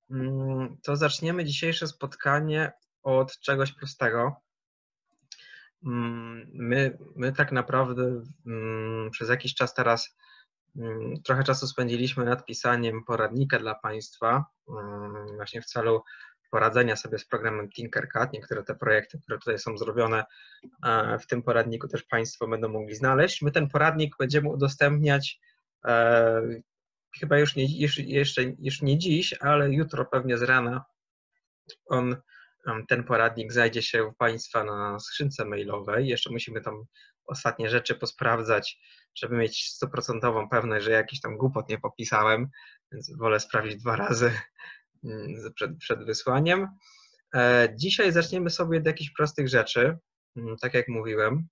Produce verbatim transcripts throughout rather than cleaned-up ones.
to zaczniemy dzisiejsze spotkanie od czegoś prostego. My, my tak naprawdę przez jakiś czas teraz trochę czasu spędziliśmy nad pisaniem poradnika dla Państwa, właśnie w celu poradzenia sobie z programem Tinkercad. Niektóre te projekty, które tutaj są zrobione w tym poradniku, też Państwo będą mogli znaleźć. My ten poradnik będziemy udostępniać e, chyba już nie, już, jeszcze już nie dziś, ale jutro pewnie z rana. On, ten poradnik znajdzie się u Państwa na skrzynce mailowej. Jeszcze musimy tam ostatnie rzeczy posprawdzać, żeby mieć stuprocentową pewność, że jakiś tam głupot nie popisałem, więc wolę sprawdzić dwa razy przed, przed wysłaniem. Dzisiaj zaczniemy sobie od jakichś prostych rzeczy, tak jak mówiłem.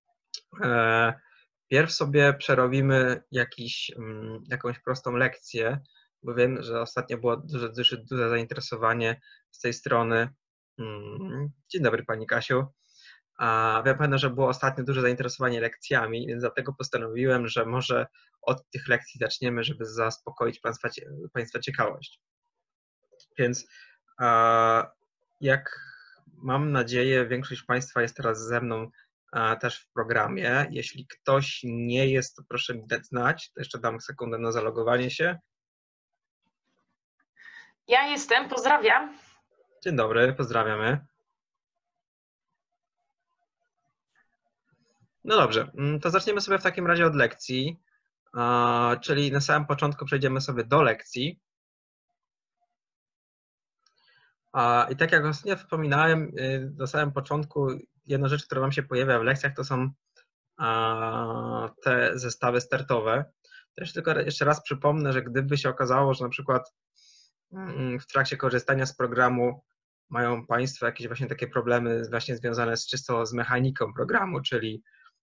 Pierw sobie przerobimy jakiś, jakąś prostą lekcję, bo wiem, że ostatnio było duże, duże, duże zainteresowanie z tej strony. Dzień dobry Pani Kasiu. A wiem pewno, że było ostatnio duże zainteresowanie lekcjami, więc dlatego postanowiłem, że może od tych lekcji zaczniemy, żeby zaspokoić Państwa, państwa ciekawość. Więc jak mam nadzieję, większość Państwa jest teraz ze mną też w programie. Jeśli ktoś nie jest, to proszę mi dać znać. To jeszcze dam sekundę na zalogowanie się. Ja jestem, pozdrawiam. Dzień dobry, pozdrawiamy. No dobrze, to zaczniemy sobie w takim razie od lekcji, czyli na samym początku przejdziemy sobie do lekcji. I tak jak ostatnio wspominałem, na samym początku jedna rzecz, która Wam się pojawia w lekcjach, to są te zestawy startowe. Też tylko jeszcze raz przypomnę, że gdyby się okazało, że na przykład w trakcie korzystania z programu mają Państwo jakieś właśnie takie problemy właśnie związane z czysto z mechaniką programu, czyli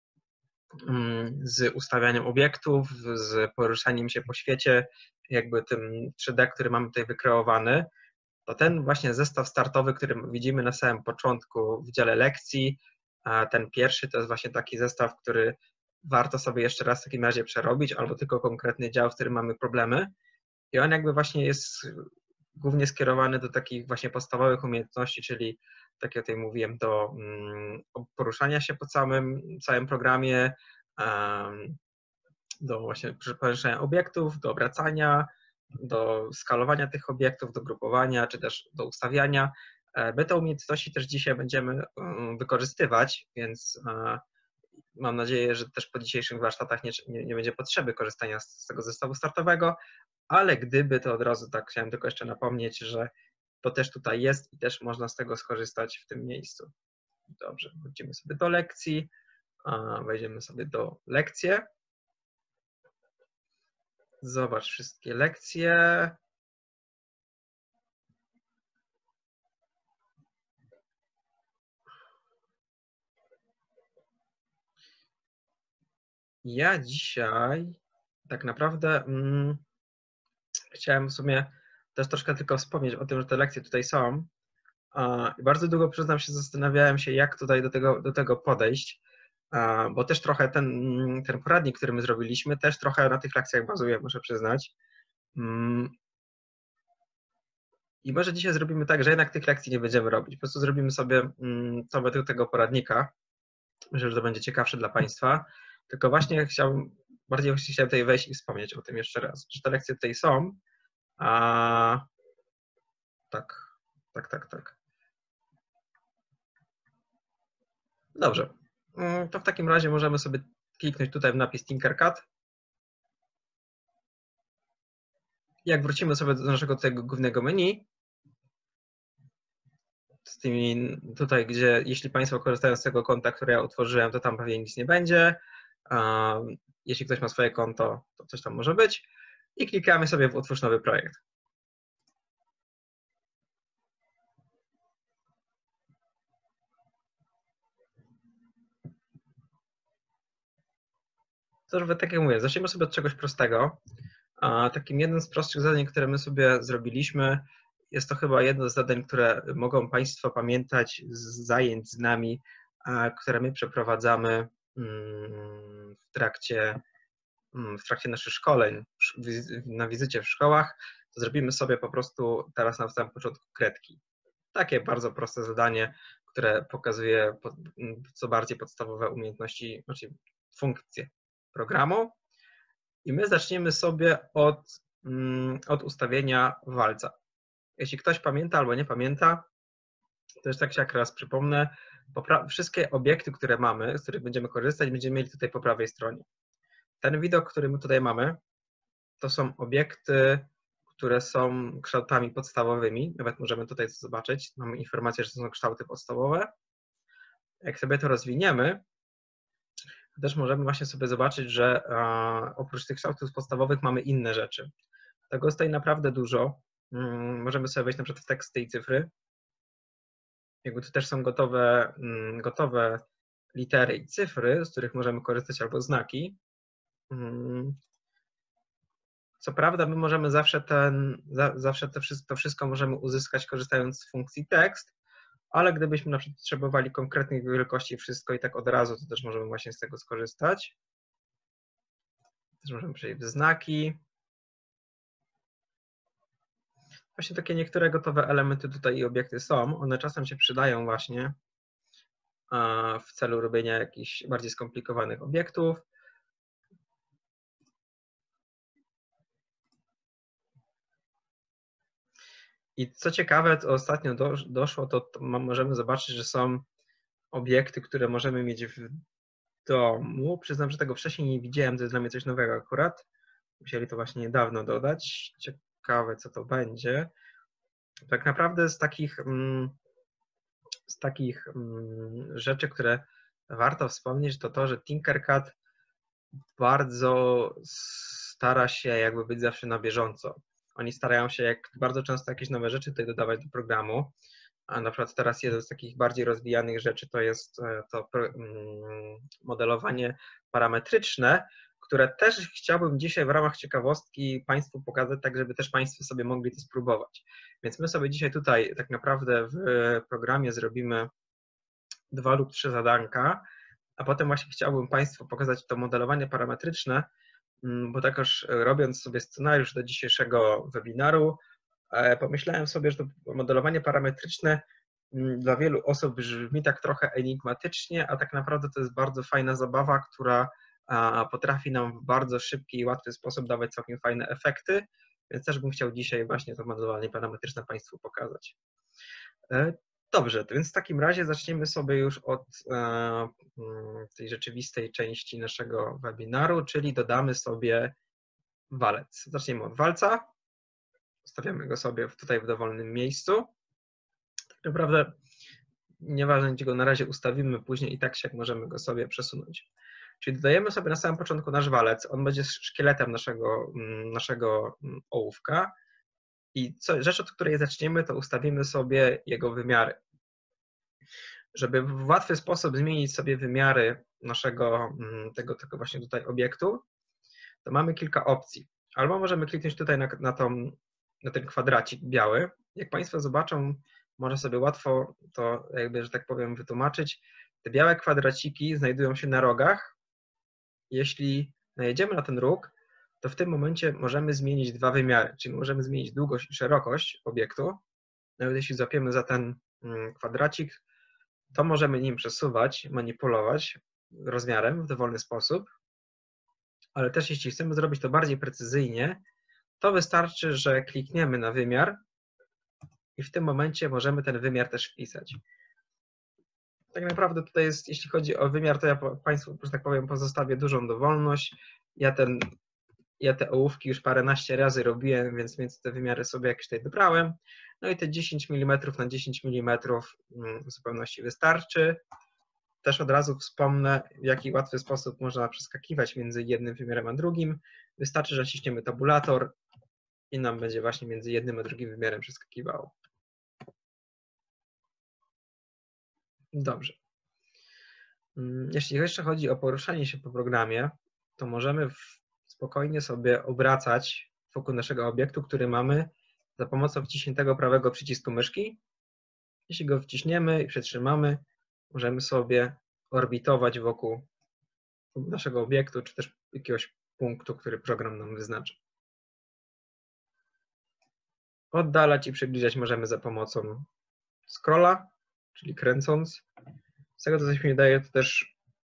z ustawianiem obiektów, z poruszaniem się po świecie, jakby tym trzy D, który mamy tutaj wykreowany, to ten właśnie zestaw startowy, który widzimy na samym początku w dziale lekcji, a ten pierwszy to jest właśnie taki zestaw, który warto sobie jeszcze raz w takim razie przerobić, albo tylko konkretny dział, w którym mamy problemy. I on jakby właśnie jest głównie skierowany do takich właśnie podstawowych umiejętności, czyli tak jak tutaj mówiłem, do poruszania się po całym, całym programie, do właśnie poruszania obiektów, do obracania, do skalowania tych obiektów, do grupowania, czy też do ustawiania. My te umiejętności też dzisiaj będziemy wykorzystywać, więc mam nadzieję, że też po dzisiejszych warsztatach nie, nie, nie będzie potrzeby korzystania z, z tego zestawu startowego, ale gdyby, to od razu tak chciałem tylko jeszcze napomnieć, że to też tutaj jest i też można z tego skorzystać w tym miejscu. Dobrze, wrócimy sobie do lekcji, wejdziemy sobie do lekcji. Zobacz wszystkie lekcje. Ja dzisiaj tak naprawdę mm, chciałem w sumie też troszkę tylko wspomnieć o tym, że te lekcje tutaj są. I bardzo długo, przyznam się, zastanawiałem się, jak tutaj do tego, do tego podejść, bo też trochę ten, ten poradnik, który my zrobiliśmy, też trochę na tych lekcjach bazuje, muszę przyznać. I może dzisiaj zrobimy tak, że jednak tych lekcji nie będziemy robić. Po prostu zrobimy sobie to według tego poradnika. Myślę, że to będzie ciekawsze dla Państwa. Tylko właśnie chciałbym, bardziej chciałem tutaj wejść i wspomnieć o tym jeszcze raz, że te lekcje tutaj są. A... Tak, tak, tak, tak. Dobrze. To w takim razie możemy sobie kliknąć tutaj w napis Tinkercad. Jak wrócimy sobie do naszego tego głównego menu, z tymi tutaj, gdzie jeśli Państwo korzystają z tego konta, które ja utworzyłem, to tam pewnie nic nie będzie. Jeśli ktoś ma swoje konto, to coś tam może być. I klikamy sobie w Utwórz nowy projekt. To, że tak jak mówię, zacznijmy sobie od czegoś prostego. Takim jednym z prostszych zadań, które my sobie zrobiliśmy, jest to chyba jedno z zadań, które mogą Państwo pamiętać z zajęć z nami, które my przeprowadzamy w trakcie, w trakcie naszych szkoleń, na wizycie w szkołach. to zrobimy sobie po prostu teraz na samym początku kredki. Takie bardzo proste zadanie, które pokazuje co bardziej podstawowe umiejętności, znaczy funkcje programu. I my zaczniemy sobie od, od ustawienia walca. Jeśli ktoś pamięta albo nie pamięta, to już tak się jak raz przypomnę, wszystkie obiekty, które mamy, z których będziemy korzystać, będziemy mieli tutaj po prawej stronie. Ten widok, który my tutaj mamy, to są obiekty, które są kształtami podstawowymi. Nawet możemy tutaj to zobaczyć. Mamy informację, że to są kształty podstawowe. Jak sobie to rozwiniemy, to też możemy właśnie sobie zobaczyć, że oprócz tych kształtów podstawowych mamy inne rzeczy. Tego jest tutaj naprawdę dużo. Możemy sobie wejść na przykład w teksty i cyfry. Jakby tu też są gotowe, gotowe litery i cyfry, z których możemy korzystać, albo znaki. Co prawda my możemy zawsze, ten, zawsze to wszystko, to wszystko możemy uzyskać korzystając z funkcji tekst, ale gdybyśmy na przykład potrzebowali konkretnych wielkości wszystko i tak od razu, to też możemy właśnie z tego skorzystać. Też możemy przejść w znaki. Właśnie takie niektóre gotowe elementy tutaj i obiekty są. One czasem się przydają właśnie w celu robienia jakichś bardziej skomplikowanych obiektów. I co ciekawe, to ostatnio doszło, to możemy zobaczyć, że są obiekty, które możemy mieć w domu. Przyznam, że tego wcześniej nie widziałem, to jest dla mnie coś nowego akurat. Musieli to właśnie niedawno dodać. Ciekawe, co to będzie. Tak naprawdę z takich, z takich rzeczy, które warto wspomnieć, to to, że Tinkercad bardzo stara się jakby być zawsze na bieżąco. Oni starają się jak bardzo często jakieś nowe rzeczy tutaj dodawać do programu. A na przykład teraz jeden z takich bardziej rozwijanych rzeczy to jest to modelowanie parametryczne, które też chciałbym dzisiaj w ramach ciekawostki Państwu pokazać, tak żeby też Państwo sobie mogli to spróbować. Więc my sobie dzisiaj tutaj tak naprawdę w programie zrobimy dwa lub trzy zadanka, a potem właśnie chciałbym Państwu pokazać to modelowanie parametryczne, bo takoż robiąc sobie scenariusz do dzisiejszego webinaru, pomyślałem sobie, że to modelowanie parametryczne dla wielu osób brzmi tak trochę enigmatycznie, a tak naprawdę to jest bardzo fajna zabawa, która potrafi nam w bardzo szybki i łatwy sposób dawać całkiem fajne efekty, więc też bym chciał dzisiaj właśnie to modelowanie parametryczne Państwu pokazać. Dobrze, to więc w takim razie zaczniemy sobie już od tej rzeczywistej części naszego webinaru, czyli dodamy sobie walec. Zaczniemy od walca, stawiamy go sobie tutaj w dowolnym miejscu. Tak naprawdę nieważne, gdzie go na razie ustawimy, później i tak się możemy go sobie przesunąć. Czyli dodajemy sobie na samym początku nasz walec, on będzie szkieletem naszego, naszego ołówka i co, rzecz, od której zaczniemy, to ustawimy sobie jego wymiary. Żeby w łatwy sposób zmienić sobie wymiary naszego tego, tego właśnie tutaj obiektu, to mamy kilka opcji. Albo możemy kliknąć tutaj na, na, tą, na ten kwadracik biały. Jak Państwo zobaczą, można sobie łatwo to jakby, że tak powiem, wytłumaczyć. Te białe kwadraciki znajdują się na rogach. Jeśli najedziemy na ten róg, to w tym momencie możemy zmienić dwa wymiary, czyli możemy zmienić długość i szerokość obiektu. Nawet jeśli złapiemy za ten kwadracik, to możemy nim przesuwać, manipulować rozmiarem w dowolny sposób, ale też jeśli chcemy zrobić to bardziej precyzyjnie, to wystarczy, że klikniemy na wymiar i w tym momencie możemy ten wymiar też wpisać. Tak naprawdę tutaj jest, jeśli chodzi o wymiar, to ja Państwu, że tak powiem, pozostawię dużą dowolność. Ja, ten, ja te ołówki już paręnaście razy robiłem, więc, więc te wymiary sobie jakieś tutaj dobrałem. No i te dziesięć milimetrów na dziesięć milimetrów w zupełności wystarczy. Też od razu wspomnę, w jaki łatwy sposób można przeskakiwać między jednym wymiarem a drugim. Wystarczy, że naciśniemy tabulator i nam będzie właśnie między jednym a drugim wymiarem przeskakiwało. Dobrze. Jeśli jeszcze chodzi o poruszanie się po programie, to możemy spokojnie sobie obracać wokół naszego obiektu, który mamy za pomocą wciśniętego prawego przycisku myszki. Jeśli go wciśniemy i przytrzymamy, możemy sobie orbitować wokół naszego obiektu, czy też jakiegoś punktu, który program nam wyznaczy. Oddalać i przybliżać możemy za pomocą scrolla, czyli kręcąc. Z tego co coś mi daje, to też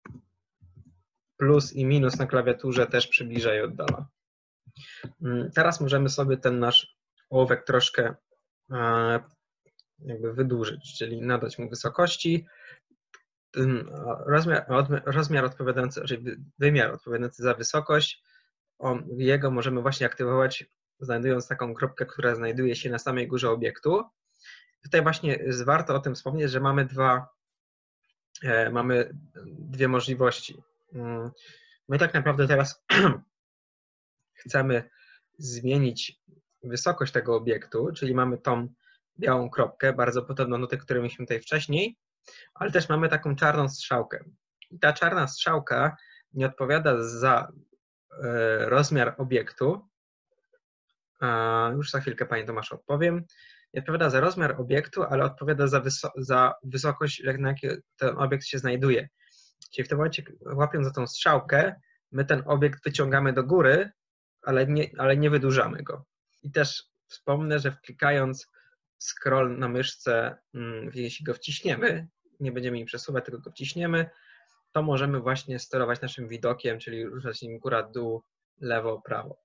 plus i minus na klawiaturze też przybliża i oddala. Teraz możemy sobie ten nasz ołówek troszkę jakby wydłużyć, czyli nadać mu wysokości. Rozmiar, rozmiar odpowiadający, czyli wymiar odpowiadający za wysokość, on, jego możemy właśnie aktywować, znajdując taką kropkę, która znajduje się na samej górze obiektu. Tutaj właśnie warto o tym wspomnieć, że mamy dwa, mamy dwie możliwości. My tak naprawdę teraz chcemy zmienić wysokość tego obiektu, czyli mamy tą białą kropkę, bardzo podobną do tej, którą mieliśmy tutaj wcześniej, ale też mamy taką czarną strzałkę. I ta czarna strzałka nie odpowiada za rozmiar obiektu. Już za chwilkę Pani Tomaszu odpowiem. Nie odpowiada za rozmiar obiektu, ale odpowiada za, wyso za wysokość, na jakiej ten obiekt się znajduje. Czyli w tym momencie, łapiąc za tą strzałkę, my ten obiekt wyciągamy do góry, ale nie, ale nie wydłużamy go. I też wspomnę, że klikając scroll na myszce, jeśli go wciśniemy, nie będziemy im przesuwać, tylko go wciśniemy, to możemy właśnie sterować naszym widokiem, czyli ruszać nim góra, dół, lewo, prawo.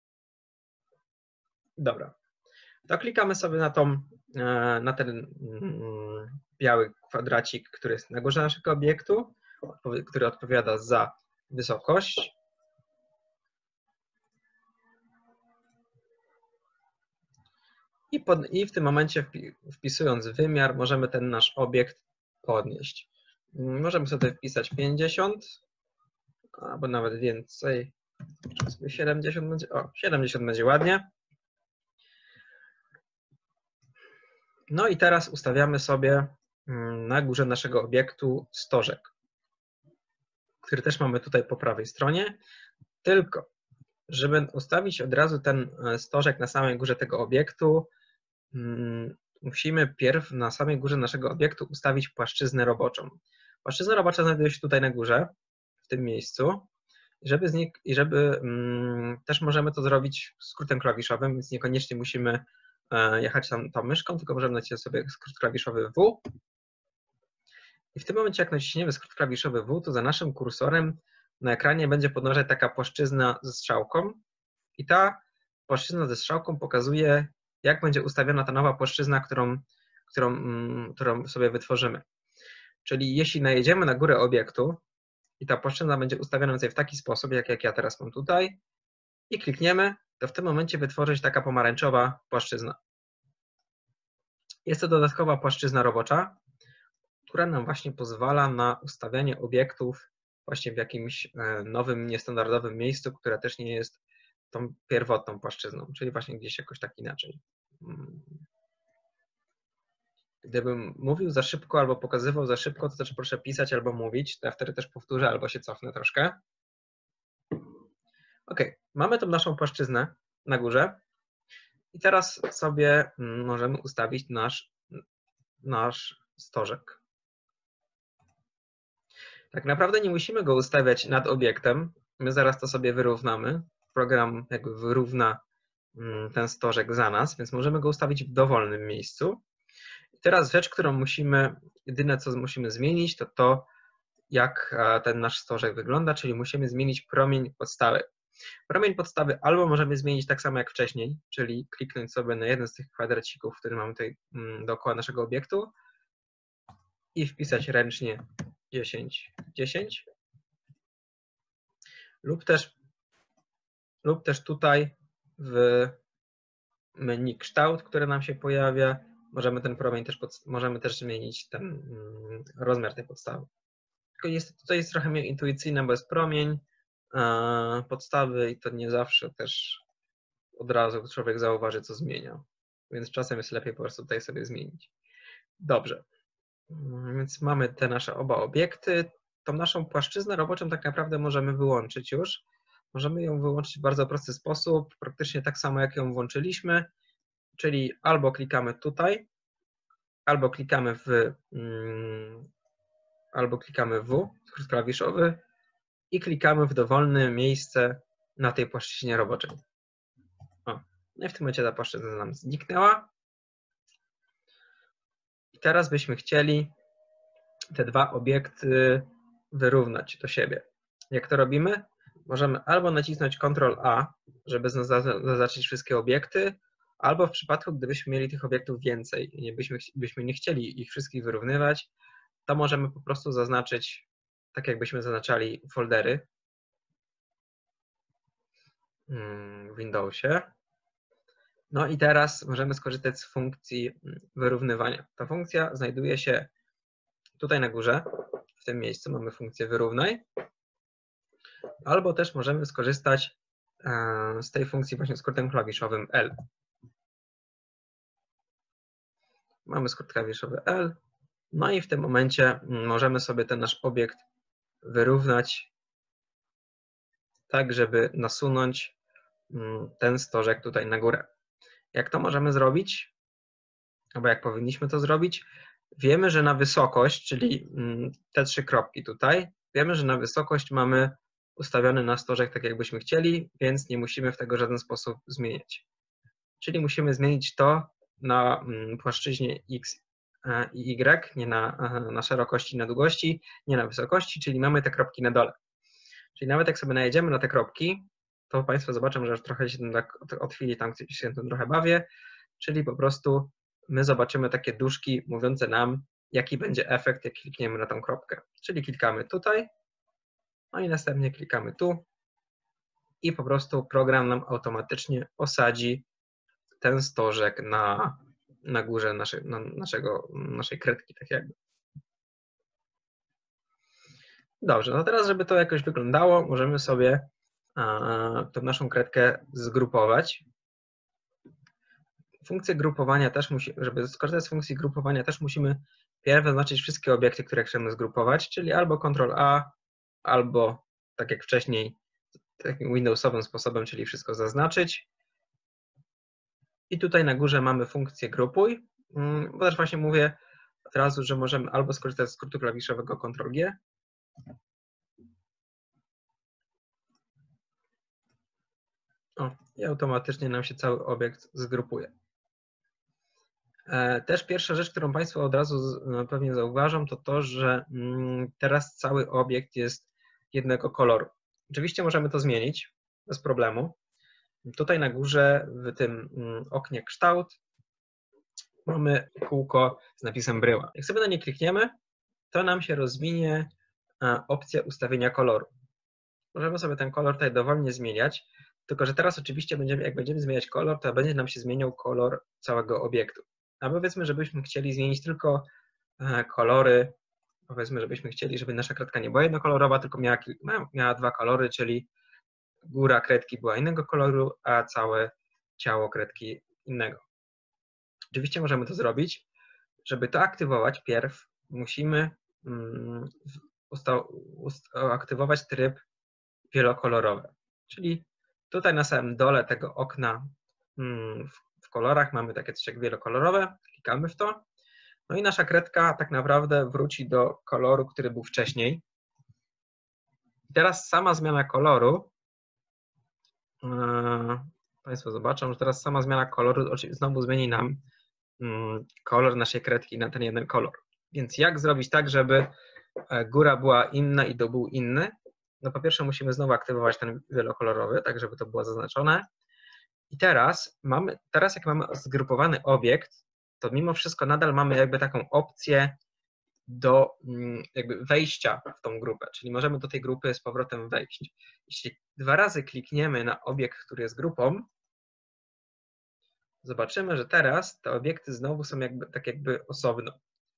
Dobra. To klikamy sobie na, tą, na ten biały kwadracik, który jest na górze naszego obiektu, który odpowiada za wysokość. I, pod, I w tym momencie wpisując wymiar możemy ten nasz obiekt podnieść. Możemy sobie wpisać pięćdziesiąt, albo nawet więcej. siedemdziesiąt będzie, o, siedemdziesiąt będzie ładnie. No i teraz ustawiamy sobie na górze naszego obiektu stożek, który też mamy tutaj po prawej stronie. Tylko, żeby ustawić od razu ten stożek na samej górze tego obiektu, musimy pierw na samej górze naszego obiektu ustawić płaszczyznę roboczą. Płaszczyzna robocza znajduje się tutaj na górze, w tym miejscu. I żeby, z niej, i żeby mm, też możemy to zrobić skrótem klawiszowym, więc niekoniecznie musimy e, jechać tam tą myszką, tylko możemy nacisnąć sobie skrót klawiszowy W. I w tym momencie, jak naciśniemy skrót klawiszowy W, to za naszym kursorem na ekranie będzie podążać taka płaszczyzna ze strzałką. I ta płaszczyzna ze strzałką pokazuje, jak będzie ustawiona ta nowa płaszczyzna, którą, którą, mm, którą sobie wytworzymy. Czyli jeśli najedziemy na górę obiektu i ta płaszczyzna będzie ustawiona w taki sposób, jak, jak ja teraz mam tutaj, i klikniemy, to w tym momencie wytworzy się taka pomarańczowa płaszczyzna. Jest to dodatkowa płaszczyzna robocza, która nam właśnie pozwala na ustawianie obiektów właśnie w jakimś nowym, niestandardowym miejscu, które też nie jest tą pierwotną płaszczyzną, czyli właśnie gdzieś jakoś tak inaczej. Gdybym mówił za szybko albo pokazywał za szybko, to też proszę pisać albo mówić, to ja wtedy też powtórzę albo się cofnę troszkę. Ok, mamy tą naszą płaszczyznę na górze i teraz sobie możemy ustawić nasz, nasz stożek. Tak naprawdę nie musimy go ustawiać nad obiektem, my zaraz to sobie wyrównamy. Program jakby wyrówna ten stożek za nas, więc możemy go ustawić w dowolnym miejscu. I teraz rzecz, którą musimy, jedyne co musimy zmienić, to to, jak ten nasz stożek wygląda, czyli musimy zmienić promień podstawy. Promień podstawy albo możemy zmienić tak samo jak wcześniej, czyli kliknąć sobie na jeden z tych kwadracików, który mamy tutaj dookoła naszego obiektu i wpisać ręcznie dziesięć, dziesięć. Lub też, lub też tutaj w menu kształt, które nam się pojawia, możemy ten promień też, pod, możemy też zmienić ten mm, rozmiar tej podstawy. Tylko jest, to jest trochę mniej intuicyjne, bo jest promień e, podstawy i to nie zawsze też od razu człowiek zauważy, co zmienia. Więc czasem jest lepiej po prostu tutaj sobie zmienić. Dobrze, więc mamy te nasze oba obiekty. Tą naszą płaszczyznę roboczą tak naprawdę możemy wyłączyć już. Możemy ją wyłączyć w bardzo prosty sposób, praktycznie tak samo jak ją włączyliśmy, czyli albo klikamy tutaj, albo klikamy w, mm, albo klikamy w, skrót klawiszowy i klikamy w dowolne miejsce na tej płaszczyźnie roboczej. O, No i w tym momencie ta płaszczyzna nam zniknęła. I teraz byśmy chcieli te dwa obiekty wyrównać do siebie. Jak to robimy? Możemy albo nacisnąć kontrol A, żeby zaznaczyć wszystkie obiekty, albo w przypadku, gdybyśmy mieli tych obiektów więcej i byśmy, byśmy nie chcieli ich wszystkich wyrównywać, to możemy po prostu zaznaczyć, tak jakbyśmy zaznaczali foldery w Windowsie. No i teraz możemy skorzystać z funkcji wyrównywania. Ta funkcja znajduje się tutaj na górze, w tym miejscu mamy funkcję wyrównaj, albo też możemy skorzystać z tej funkcji właśnie skrótem klawiszowym L. Mamy skrót klawiszowy L, no i w tym momencie możemy sobie ten nasz obiekt wyrównać tak, żeby nasunąć ten stożek tutaj na górę. Jak to możemy zrobić? Albo jak powinniśmy to zrobić? Wiemy, że na wysokość, czyli te trzy kropki tutaj, wiemy, że na wysokość mamy ustawiony na stożek tak, jakbyśmy chcieli, więc nie musimy w tego w żaden sposób zmieniać. Czyli musimy zmienić to na płaszczyźnie X i Y, nie na, na szerokości, na długości, nie na wysokości, czyli mamy te kropki na dole. Czyli nawet jak sobie najedziemy na te kropki, to Państwo zobaczą, że już trochę się tak od chwili tam się tym trochę bawię, czyli po prostu my zobaczymy takie duszki mówiące nam, jaki będzie efekt, jak klikniemy na tą kropkę. Czyli klikamy tutaj, no i następnie klikamy tu i po prostu program nam automatycznie osadzi ten stożek na, na górze naszej, na naszego, naszej kredki, tak jakby. Dobrze, no teraz, żeby to jakoś wyglądało, możemy sobie tę naszą kredkę zgrupować. Funkcję grupowania też musi, żeby skorzystać z funkcji grupowania, też musimy pierw zaznaczyć wszystkie obiekty, które chcemy zgrupować, czyli albo kontrol A, albo tak jak wcześniej, takim Windowsowym sposobem, czyli wszystko zaznaczyć. I tutaj na górze mamy funkcję grupuj, bo też właśnie mówię od razu, że możemy albo skorzystać z skrótu klawiszowego kontrol G, o, i automatycznie nam się cały obiekt zgrupuje. Też pierwsza rzecz, którą Państwo od razu pewnie zauważą, to to, że teraz cały obiekt jest jednego koloru. Oczywiście możemy to zmienić bez problemu. Tutaj na górze w tym oknie kształt mamy kółko z napisem bryła. Jak sobie na nie klikniemy, to nam się rozwinie opcja ustawienia koloru. Możemy sobie ten kolor tutaj dowolnie zmieniać, tylko że teraz oczywiście będziemy, jak będziemy zmieniać kolor, to będzie nam się zmieniał kolor całego obiektu. A powiedzmy, żebyśmy chcieli zmienić tylko kolory, powiedzmy, żebyśmy chcieli, żeby nasza kredka nie była jednokolorowa, tylko miała, miała dwa kolory, czyli góra kredki była innego koloru, a całe ciało kredki innego. Oczywiście możemy to zrobić. Żeby to aktywować, pierw musimy aktywować tryb wielokolorowy. Czyli tutaj na samym dole tego okna w kolorach mamy takie coś jak wielokolorowe, klikamy w to. No i nasza kredka tak naprawdę wróci do koloru, który był wcześniej. I teraz sama zmiana koloru, yy, Państwo zobaczą, że teraz sama zmiana koloru znowu zmieni nam yy, kolor naszej kredki na ten jeden kolor. Więc jak zrobić tak, żeby góra była inna i dół był inny? No po pierwsze musimy znowu aktywować ten wielokolorowy, tak żeby to było zaznaczone. I teraz, mamy, teraz jak mamy zgrupowany obiekt, to mimo wszystko nadal mamy jakby taką opcję do jakby wejścia w tą grupę, czyli możemy do tej grupy z powrotem wejść. Jeśli dwa razy klikniemy na obiekt, który jest grupą, zobaczymy, że teraz te obiekty znowu są jakby, tak jakby osobno.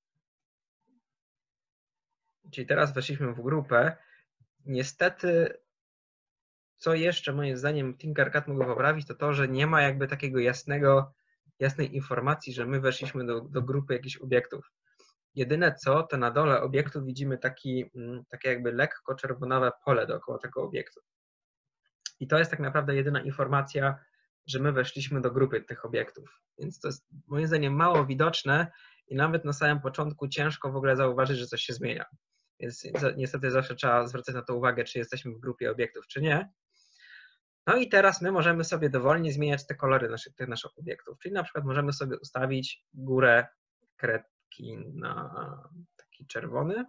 Czyli teraz weszliśmy w grupę. Niestety, co jeszcze moim zdaniem Tinkercad mógł poprawić, to to, że nie ma jakby takiego jasnego, jasnej informacji, że my weszliśmy do, do grupy jakichś obiektów. Jedyne co, to na dole obiektu widzimy taki, takie jakby lekko czerwonawe pole dookoła tego obiektu. I to jest tak naprawdę jedyna informacja, że my weszliśmy do grupy tych obiektów. Więc to jest moim zdaniem mało widoczne i nawet na samym początku ciężko w ogóle zauważyć, że coś się zmienia. Więc niestety zawsze trzeba zwracać na to uwagę, czy jesteśmy w grupie obiektów, czy nie. No i teraz my możemy sobie dowolnie zmieniać te kolory naszych, tych naszych obiektów, czyli na przykład możemy sobie ustawić górę kredki na taki czerwony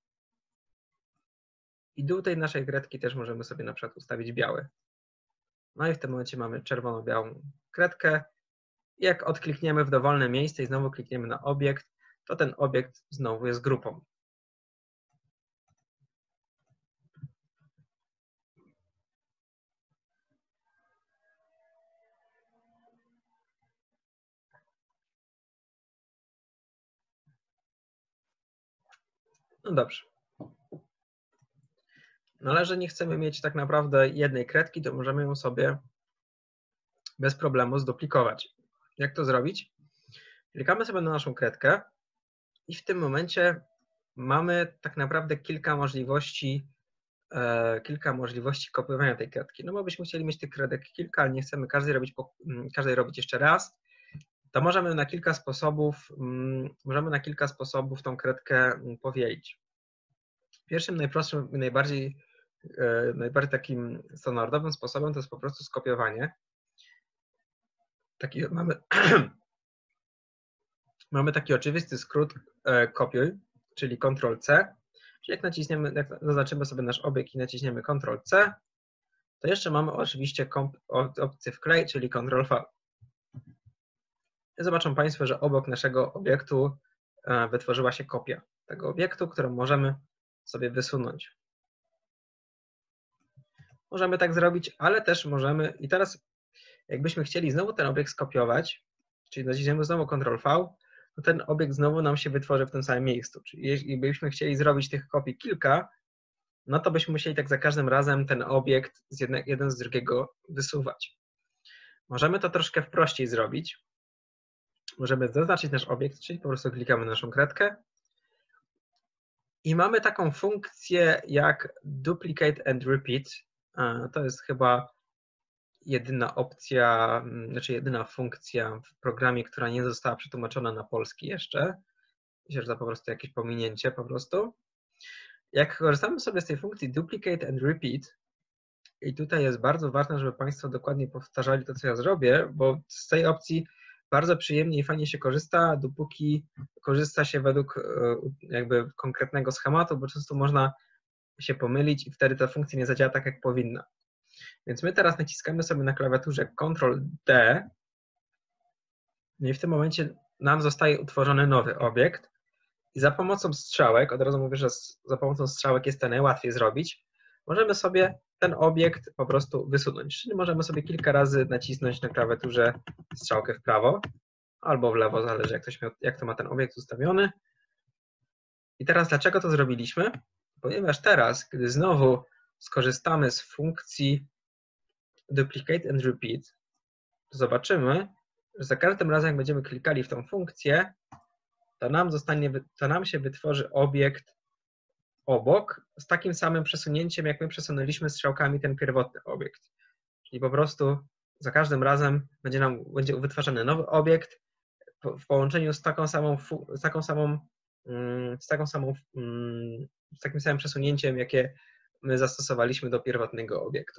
i dół tej naszej kredki też możemy sobie na przykład ustawić biały. No i w tym momencie mamy czerwono-białą kredkę. Jak odklikniemy w dowolne miejsce i znowu klikniemy na obiekt, to ten obiekt znowu jest grupą. No dobrze. No ale że nie chcemy mieć tak naprawdę jednej kredki, to możemy ją sobie bez problemu zduplikować. Jak to zrobić? Klikamy sobie na naszą kredkę i w tym momencie mamy tak naprawdę kilka możliwości, e, kilka możliwości kopiowania tej kredki. No bo byśmy chcieli mieć tych kredek kilka, ale nie chcemy każdej robić, każdej robić jeszcze raz, to możemy na kilka sposobów, możemy na kilka sposobów tą kredkę powielić. Pierwszym, najprostszym i najbardziej, najbardziej takim standardowym sposobem to jest po prostu skopiowanie. Taki, mamy, mamy taki oczywisty skrót kopiuj, czyli kontrol C. Czyli jak naciśniemy, jak zaznaczymy sobie nasz obiekt i naciśniemy kontrol C, to jeszcze mamy oczywiście opcję wklej, czyli kontrol V. I zobaczą Państwo, że obok naszego obiektu wytworzyła się kopia tego obiektu, którą możemy sobie wysunąć. Możemy tak zrobić, ale też możemy, i teraz jakbyśmy chcieli znowu ten obiekt skopiować, czyli naciśniemy znowu kontrol V, to ten obiekt znowu nam się wytworzy w tym samym miejscu. Czyli jeśli byśmy chcieli zrobić tych kopii kilka, no to byśmy musieli tak za każdym razem ten obiekt z jedne, jeden z drugiego wysuwać. Możemy to troszkę prościej zrobić. Możemy zaznaczyć nasz obiekt, czyli po prostu klikamy na naszą kredkę i mamy taką funkcję jak duplicate and repeat. To jest chyba jedyna opcja, znaczy jedyna funkcja w programie, która nie została przetłumaczona na polski jeszcze. Myślę, że to po prostu jakieś pominięcie po prostu. Jak korzystamy sobie z tej funkcji duplicate and repeat, i tutaj jest bardzo ważne, żeby Państwo dokładnie powtarzali to, co ja zrobię, bo z tej opcji bardzo przyjemnie i fajnie się korzysta, dopóki korzysta się według jakby konkretnego schematu, bo często można się pomylić i wtedy ta funkcja nie zadziała tak, jak powinna. Więc my teraz naciskamy sobie na klawiaturze kontrol D i w tym momencie nam zostaje utworzony nowy obiekt i za pomocą strzałek, od razu mówię, że za pomocą strzałek jest to najłatwiej zrobić, możemy sobie ten obiekt po prostu wysunąć. Czyli możemy sobie kilka razy nacisnąć na klawiaturze strzałkę w prawo albo w lewo, zależy jak to, się, jak to ma ten obiekt ustawiony. I teraz dlaczego to zrobiliśmy? Ponieważ teraz, gdy znowu skorzystamy z funkcji duplicate and repeat, to zobaczymy, że za każdym razem, jak będziemy klikali w tą funkcję, to nam, zostanie, to nam się wytworzy obiekt obok z takim samym przesunięciem, jak my przesunęliśmy strzałkami ten pierwotny obiekt. Czyli po prostu za każdym razem będzie nam będzie wytwarzany nowy obiekt w połączeniu z taką samą, z taką samą, z taką samą, z takim samym przesunięciem, jakie my zastosowaliśmy do pierwotnego obiektu.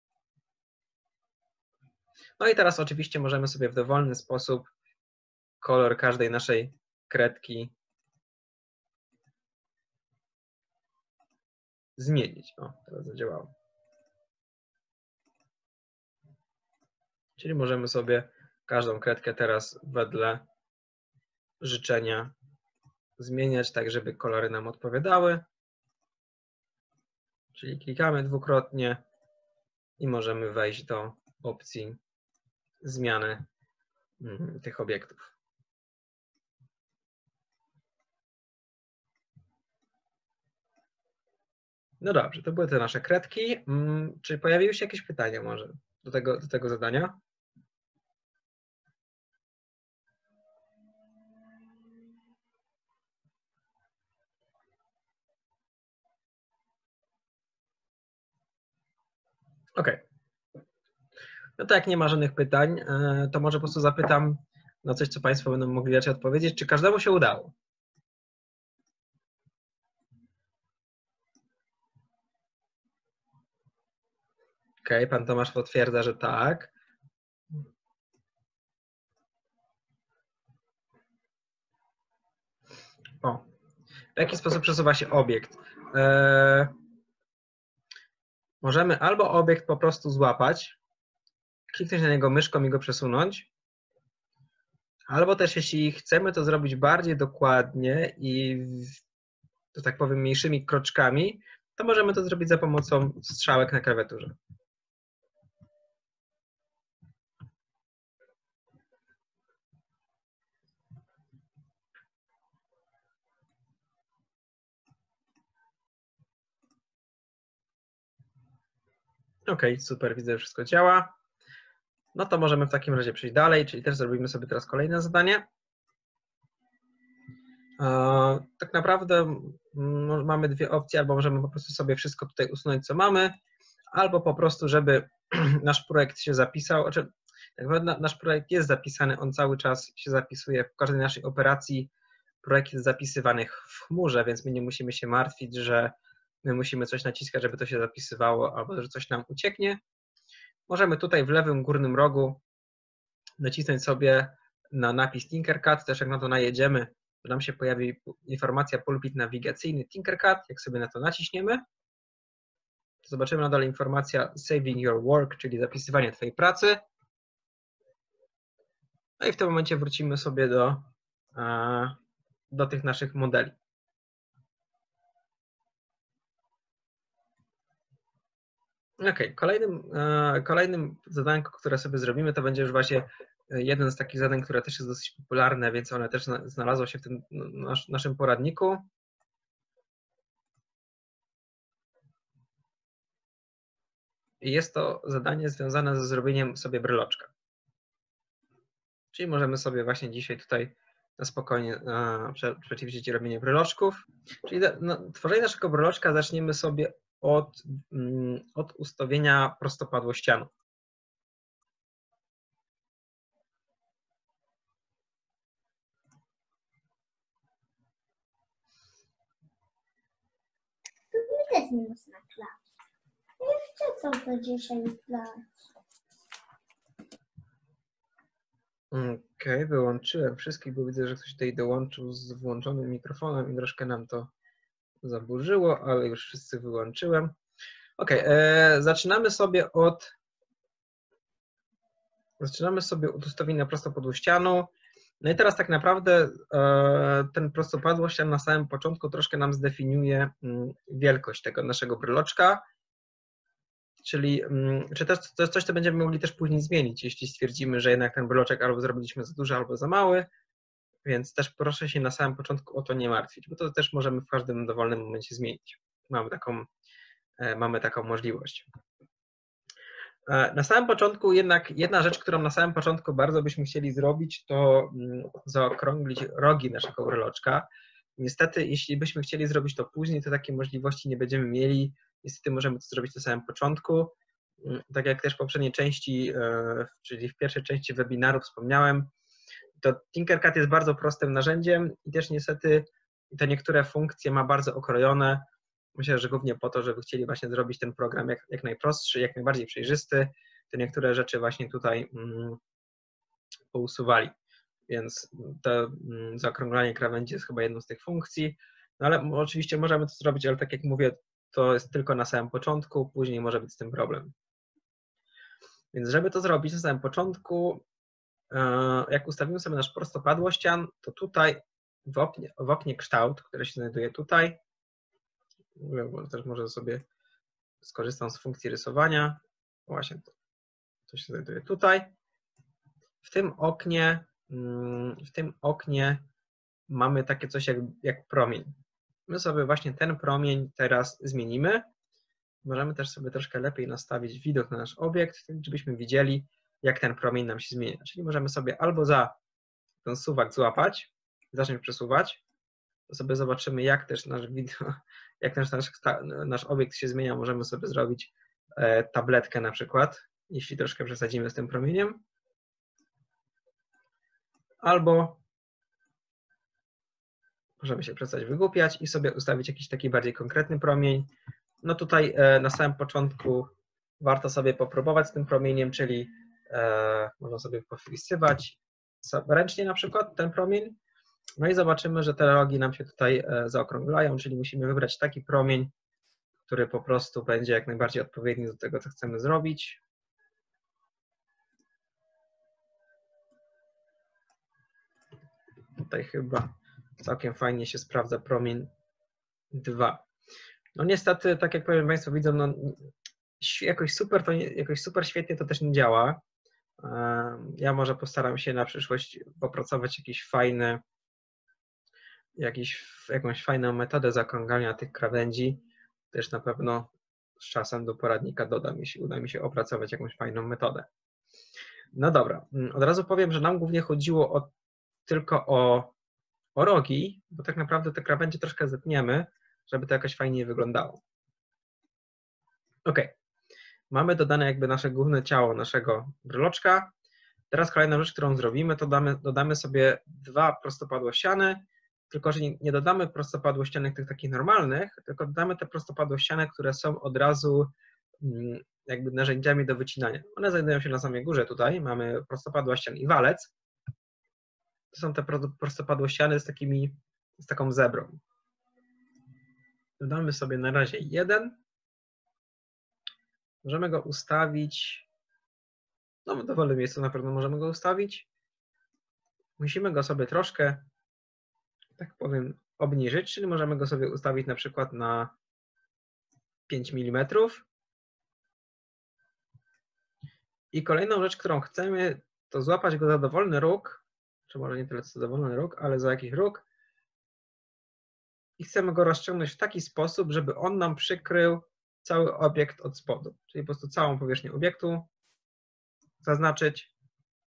No i teraz oczywiście możemy sobie w dowolny sposób kolor każdej naszej kredki zmienić. O, teraz zadziałało. Czyli możemy sobie każdą kredkę teraz wedle życzenia zmieniać tak, żeby kolory nam odpowiadały. Czyli klikamy dwukrotnie i możemy wejść do opcji zmiany tych obiektów. No dobrze, to były te nasze kredki. Czy pojawiły się jakieś pytania może do tego, do tego zadania? OK. No to jak nie ma żadnych pytań, to może po prostu zapytam na coś, co Państwo będą mogli raczej odpowiedzieć. Czy każdemu się udało? Okej, pan Tomasz potwierdza, że tak. O, w jaki sposób przesuwa się obiekt? Eee, możemy albo obiekt po prostu złapać, kliknąć na niego myszką i go przesunąć, albo też jeśli chcemy to zrobić bardziej dokładnie i, że tak powiem, mniejszymi kroczkami, to możemy to zrobić za pomocą strzałek na klawiaturze. Ok, super, widzę, że wszystko działa. No to możemy w takim razie przejść dalej, czyli też zrobimy sobie teraz kolejne zadanie. Tak naprawdę mamy dwie opcje, albo możemy po prostu sobie wszystko tutaj usunąć, co mamy, albo po prostu, żeby nasz projekt się zapisał. Znaczy, tak naprawdę nasz projekt jest zapisany, on cały czas się zapisuje w każdej naszej operacji. Projekt jest zapisywany w chmurze, więc my nie musimy się martwić, że my musimy coś naciskać, żeby to się zapisywało, albo że coś nam ucieknie. Możemy tutaj w lewym górnym rogu nacisnąć sobie na napis Tinkercad, też jak na to najedziemy, to nam się pojawi informacja pulpit nawigacyjny Tinkercad. Jak sobie na to naciśniemy, to zobaczymy na dole informacja Saving Your Work, czyli zapisywanie Twojej pracy. No i w tym momencie wrócimy sobie do, do tych naszych modeli. Ok, kolejnym, kolejnym zadaniem, które sobie zrobimy, to będzie już właśnie jeden z takich zadań, które też jest dosyć popularne, więc one też znalazło się w tym naszym poradniku. I jest to zadanie związane ze zrobieniem sobie bryloczka. Czyli możemy sobie właśnie dzisiaj tutaj na spokojnie przeciwdzieć robieniu bryloczków. Czyli no, tworzenie naszego bryloczka zaczniemy sobie od, od ustawienia prostopadłościanu. Tu jest minus na klasie. Jeszcze co to dziesięć lat? Okej, okay, wyłączyłem wszystkich, bo widzę, że ktoś tutaj dołączył z włączonym mikrofonem i troszkę nam to zaburzyło, ale już wszyscy wyłączyłem. Okej, okay, zaczynamy sobie od zaczynamy sobie od ustawienia prostopadłościanu. No i teraz tak naprawdę e, ten prostopadłościan na samym początku troszkę nam zdefiniuje mm, wielkość tego naszego bryloczka, czyli mm, czy też, to jest coś, co będziemy mogli też później zmienić, jeśli stwierdzimy, że jednak ten bryloczek albo zrobiliśmy za duży, albo za mały, więc też proszę się na samym początku o to nie martwić, bo to też możemy w każdym dowolnym momencie zmienić. Mamy taką, e, mamy taką możliwość. Na samym początku jednak jedna rzecz, którą na samym początku bardzo byśmy chcieli zrobić, to zaokrąglić rogi naszego bryloczka. Niestety, jeśli byśmy chcieli zrobić to później, to takiej możliwości nie będziemy mieli. Niestety możemy to zrobić na samym początku. Tak jak też w poprzedniej części, czyli w pierwszej części webinaru wspomniałem, to Tinkercad jest bardzo prostym narzędziem i też niestety te niektóre funkcje ma bardzo okrojone. Myślę, że głównie po to, żeby chcieli właśnie zrobić ten program jak, jak najprostszy, jak najbardziej przejrzysty, to niektóre rzeczy właśnie tutaj mm, pousuwali. Więc to mm, zaokrąglanie krawędzi jest chyba jedną z tych funkcji, no ale oczywiście możemy to zrobić, ale tak jak mówię, to jest tylko na samym początku, później może być z tym problem. Więc żeby to zrobić na samym początku, jak ustawimy sobie nasz prostopadłościan, to tutaj w oknie, w oknie kształt, które się znajduje tutaj, też może sobie skorzystam z funkcji rysowania. Właśnie to, to się znajduje tutaj. W tym oknie, w tym oknie mamy takie coś jak, jak promień. My sobie właśnie ten promień teraz zmienimy. Możemy też sobie troszkę lepiej nastawić widok na nasz obiekt, żebyśmy widzieli, jak ten promień nam się zmienia. Czyli możemy sobie albo za ten suwak złapać, zacząć przesuwać, to sobie zobaczymy, jak też nasz widok, jak też nasz, nasz obiekt się zmienia. Możemy sobie zrobić tabletkę na przykład, jeśli troszkę przesadzimy z tym promieniem. Albo możemy się przestać wygłupiać i sobie ustawić jakiś taki bardziej konkretny promień. No tutaj na samym początku warto sobie popróbować z tym promieniem, czyli e, można sobie powpisywać ręcznie na przykład ten promień, no i zobaczymy, że te rogi nam się tutaj e, zaokrąglają, czyli musimy wybrać taki promień, który po prostu będzie jak najbardziej odpowiedni do tego, co chcemy zrobić. Tutaj chyba całkiem fajnie się sprawdza promień dwa. No niestety, tak jak powiem Państwo widzą, no, jakoś super, to nie, jakoś super świetnie to też nie działa. Ja może postaram się na przyszłość opracować jakiś fajny, jakiś, jakąś fajną metodę zakrągania tych krawędzi. Też na pewno z czasem do poradnika dodam, jeśli uda mi się opracować jakąś fajną metodę. No dobra, od razu powiem, że nam głównie chodziło o, tylko o, o rogi, bo tak naprawdę te krawędzie troszkę zetniemy, żeby to jakoś fajniej wyglądało. Ok, mamy dodane jakby nasze główne ciało naszego bryloczka. Teraz kolejna rzecz, którą zrobimy, to damy, dodamy sobie dwa prostopadłościany, tylko że nie, nie dodamy prostopadłościanek tych takich normalnych, tylko dodamy te prostopadłościane, które są od razu jakby narzędziami do wycinania. One znajdują się na samej górze tutaj, mamy prostopadłościan i walec. To są te prostopadłościany z takimi, z taką zebrą. Dodamy sobie na razie jeden. Możemy go ustawić, no w dowolnym miejscu na pewno możemy go ustawić. Musimy go sobie troszkę, tak powiem, obniżyć, czyli możemy go sobie ustawić na przykład na pięć milimetrów. I kolejną rzecz, którą chcemy, to złapać go za dowolny róg, czy może nie tyle co dowolny róg, ale za jakiś róg. I chcemy go rozciągnąć w taki sposób, żeby on nam przykrył cały obiekt od spodu, czyli po prostu całą powierzchnię obiektu zaznaczyć.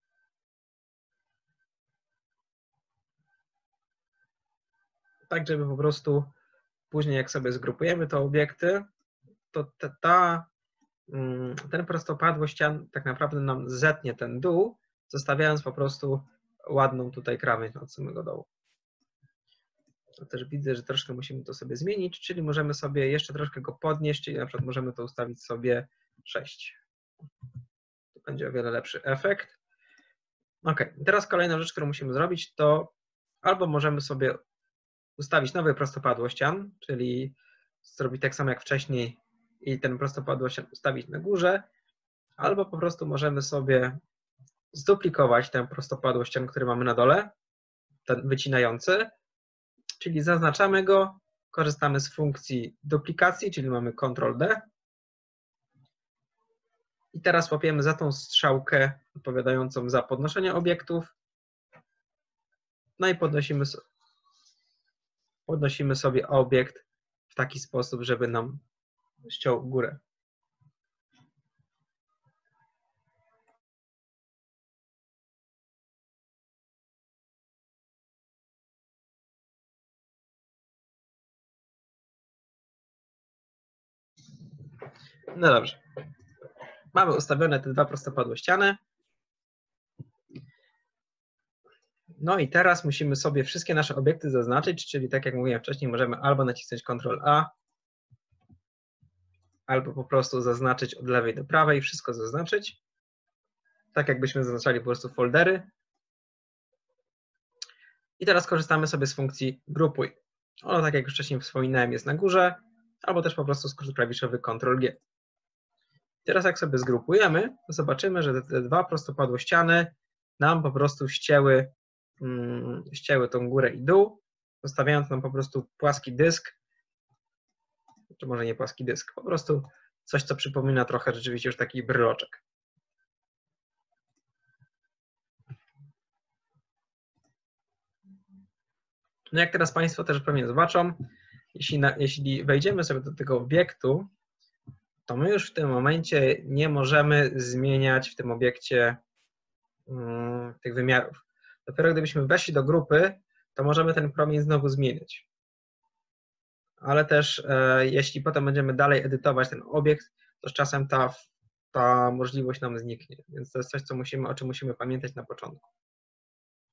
Tak, żeby po prostu później jak sobie zgrupujemy te obiekty, to ta, ta, ten prostopadłościan tak naprawdę nam zetnie ten dół, zostawiając po prostu ładną tutaj krawędź od samego dołu. To też widzę, że troszkę musimy to sobie zmienić, czyli możemy sobie jeszcze troszkę go podnieść, czyli na przykład możemy to ustawić sobie sześć. To będzie o wiele lepszy efekt. Ok, teraz kolejna rzecz, którą musimy zrobić, to albo możemy sobie ustawić nowy prostopadłościan, czyli zrobić tak samo jak wcześniej i ten prostopadłościan ustawić na górze, albo po prostu możemy sobie zduplikować ten prostopadłościan, który mamy na dole, ten wycinający, czyli zaznaczamy go, korzystamy z funkcji duplikacji, czyli mamy kontrol D. I teraz łapiemy za tą strzałkę odpowiadającą za podnoszenie obiektów. No i podnosimy, podnosimy sobie obiekt w taki sposób, żeby nam ściął górę. No dobrze. Mamy ustawione te dwa prostopadłościany. No i teraz musimy sobie wszystkie nasze obiekty zaznaczyć, czyli tak jak mówiłem wcześniej, możemy albo nacisnąć kontrol A, albo po prostu zaznaczyć od lewej do prawej, wszystko zaznaczyć. Tak jakbyśmy zaznaczali po prostu foldery. I teraz korzystamy sobie z funkcji grupuj. Ono, tak jak już wcześniej wspominałem, jest na górze, albo też po prostu skrót klawiszowy kontrol G. Teraz jak sobie zgrupujemy, to zobaczymy, że te dwa prostopadłościany nam po prostu ścięły, hmm, ścięły tą górę i dół, zostawiając nam po prostu płaski dysk, czy może nie płaski dysk, po prostu coś, co przypomina trochę rzeczywiście już taki bryloczek. No jak teraz Państwo też pewnie zobaczą, jeśli, na, jeśli wejdziemy sobie do tego obiektu, to my już w tym momencie nie możemy zmieniać w tym obiekcie um, tych wymiarów. Dopiero gdybyśmy weszli do grupy, to możemy ten promień znowu zmieniać. Ale też e, jeśli potem będziemy dalej edytować ten obiekt, to z czasem ta, ta możliwość nam zniknie. Więc to jest coś, co musimy, o czym musimy pamiętać na początku.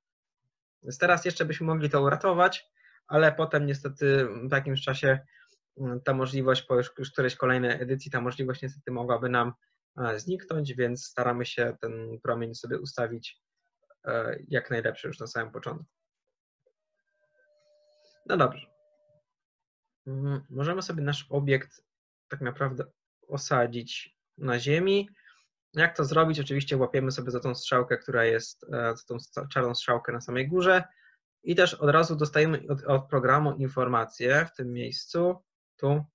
Więc teraz jeszcze byśmy mogli to uratować, ale potem niestety w jakimś czasie ta możliwość po już, już którejś kolejnej edycji, ta możliwość niestety mogłaby nam zniknąć, więc staramy się ten promień sobie ustawić jak najlepszy już na samym początku. No dobrze. Możemy sobie nasz obiekt tak naprawdę osadzić na ziemi. Jak to zrobić? Oczywiście łapiemy sobie za tą strzałkę, która jest, za tą czarną strzałkę na samej górze i też od razu dostajemy od, od programu informację w tym miejscu, tu,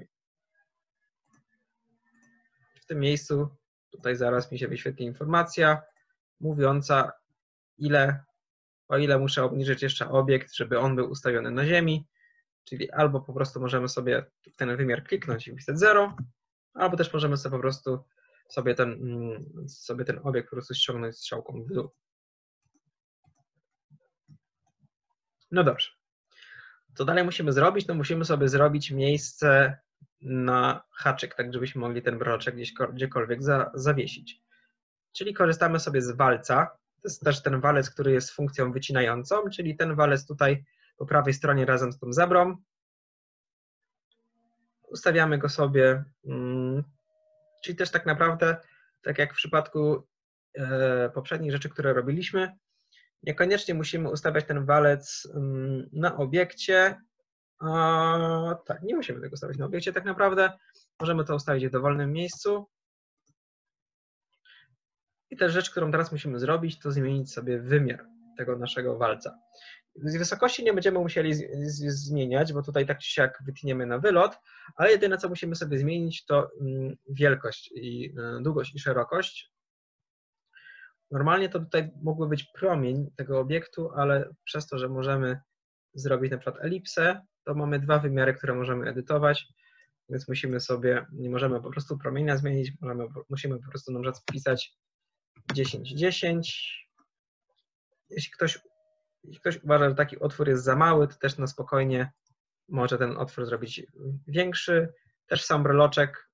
w tym miejscu, tutaj zaraz mi się wyświetli informacja mówiąca, ile, o ile muszę obniżyć jeszcze obiekt, żeby on był ustawiony na ziemi, czyli albo po prostu możemy sobie w ten wymiar kliknąć i wpisać zero, albo też możemy sobie po prostu sobie ten, sobie ten obiekt po prostu ściągnąć strzałką w dół. No dobrze. Co dalej musimy zrobić? No musimy sobie zrobić miejsce na haczyk, tak żebyśmy mogli ten breloczek gdzieś, gdziekolwiek za, zawiesić. Czyli korzystamy sobie z walca. To jest też ten walec, który jest funkcją wycinającą, czyli ten walec tutaj po prawej stronie razem z tą zebrą. Ustawiamy go sobie, czyli też tak naprawdę, tak jak w przypadku poprzednich rzeczy, które robiliśmy, niekoniecznie musimy ustawiać ten walec na obiekcie. A, tak, nie musimy tego ustawiać na obiekcie tak naprawdę. Możemy to ustawić w dowolnym miejscu. I też rzecz, którą teraz musimy zrobić, to zmienić sobie wymiar tego naszego walca. Z wysokości nie będziemy musieli z, z, zmieniać, bo tutaj tak czy siak wytniemy na wylot, ale jedyne, co musimy sobie zmienić, to wielkość i długość i szerokość. Normalnie to tutaj mógłby być promień tego obiektu, ale przez to, że możemy zrobić na przykład elipsę, to mamy dwa wymiary, które możemy edytować, więc musimy sobie, nie możemy po prostu promienia zmienić, możemy, musimy po prostu na przykład wpisać dziesięć dziesięć. Jeśli ktoś, jeśli ktoś uważa, że taki otwór jest za mały, to też na spokojnie może ten otwór zrobić większy. Też sam breloczek,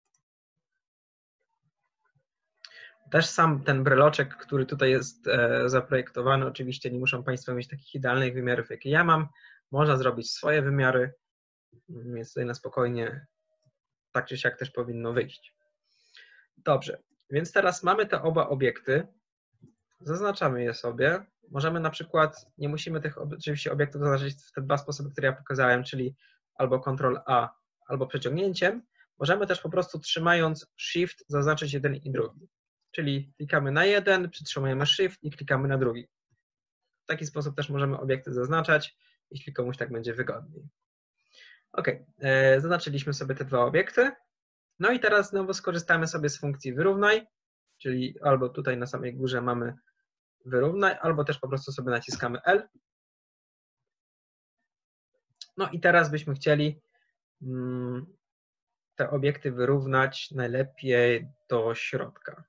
też sam ten breloczek, który tutaj jest e, zaprojektowany, oczywiście nie muszą Państwo mieć takich idealnych wymiarów, jakie ja mam. Można zrobić swoje wymiary, więc tutaj na spokojnie tak czy siak też powinno wyjść. Dobrze, więc teraz mamy te oba obiekty, zaznaczamy je sobie. Możemy na przykład, nie musimy tych oczywiście obiektów zaznaczyć w te dwa sposoby, które ja pokazałem, czyli albo kontrol A, albo przeciągnięciem. Możemy też po prostu trzymając Shift zaznaczyć jeden i drugi. Czyli klikamy na jeden, przytrzymujemy Shift i klikamy na drugi. W taki sposób też możemy obiekty zaznaczać, jeśli komuś tak będzie wygodniej. Ok, zaznaczyliśmy sobie te dwa obiekty. No i teraz znowu skorzystamy sobie z funkcji wyrównaj, czyli albo tutaj na samej górze mamy wyrównaj, albo też po prostu sobie naciskamy L. No i teraz byśmy chcieli te obiekty wyrównać najlepiej do środka.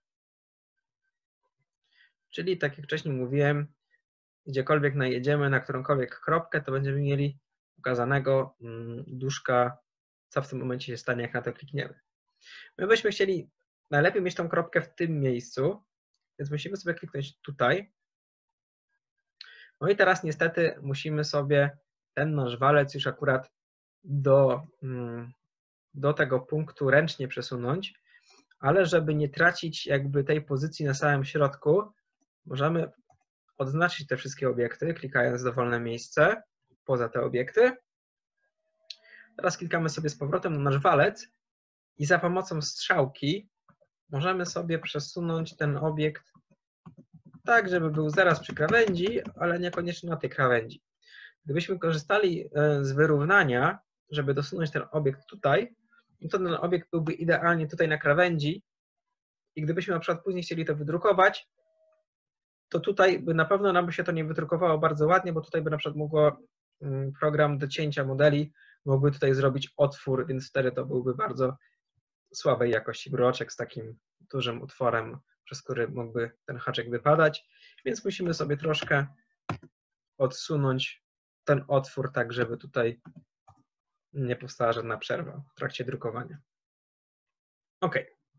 Czyli tak jak wcześniej mówiłem, gdziekolwiek najedziemy, na którąkolwiek kropkę, to będziemy mieli ukazanego duszka, co w tym momencie się stanie, jak na to klikniemy. My byśmy chcieli najlepiej mieć tą kropkę w tym miejscu, więc musimy sobie kliknąć tutaj. No i teraz niestety musimy sobie ten nasz walec już akurat do, do tego punktu ręcznie przesunąć, ale żeby nie tracić jakby tej pozycji na samym środku, możemy odznaczyć te wszystkie obiekty, klikając dowolne miejsce poza te obiekty. Teraz klikamy sobie z powrotem na nasz walec i za pomocą strzałki możemy sobie przesunąć ten obiekt tak, żeby był zaraz przy krawędzi, ale niekoniecznie na tej krawędzi. Gdybyśmy korzystali z wyrównania, żeby dosunąć ten obiekt tutaj, to ten obiekt byłby idealnie tutaj na krawędzi i gdybyśmy na przykład później chcieli to wydrukować, to tutaj by na pewno nam by się to nie wydrukowało bardzo ładnie, bo tutaj by na przykład mogło program do cięcia modeli mógłby tutaj zrobić otwór, więc wtedy to byłby bardzo słabej jakości breloczek z takim dużym otworem, przez który mógłby ten haczyk wypadać, więc musimy sobie troszkę odsunąć ten otwór tak, żeby tutaj nie powstała żadna przerwa w trakcie drukowania. OK.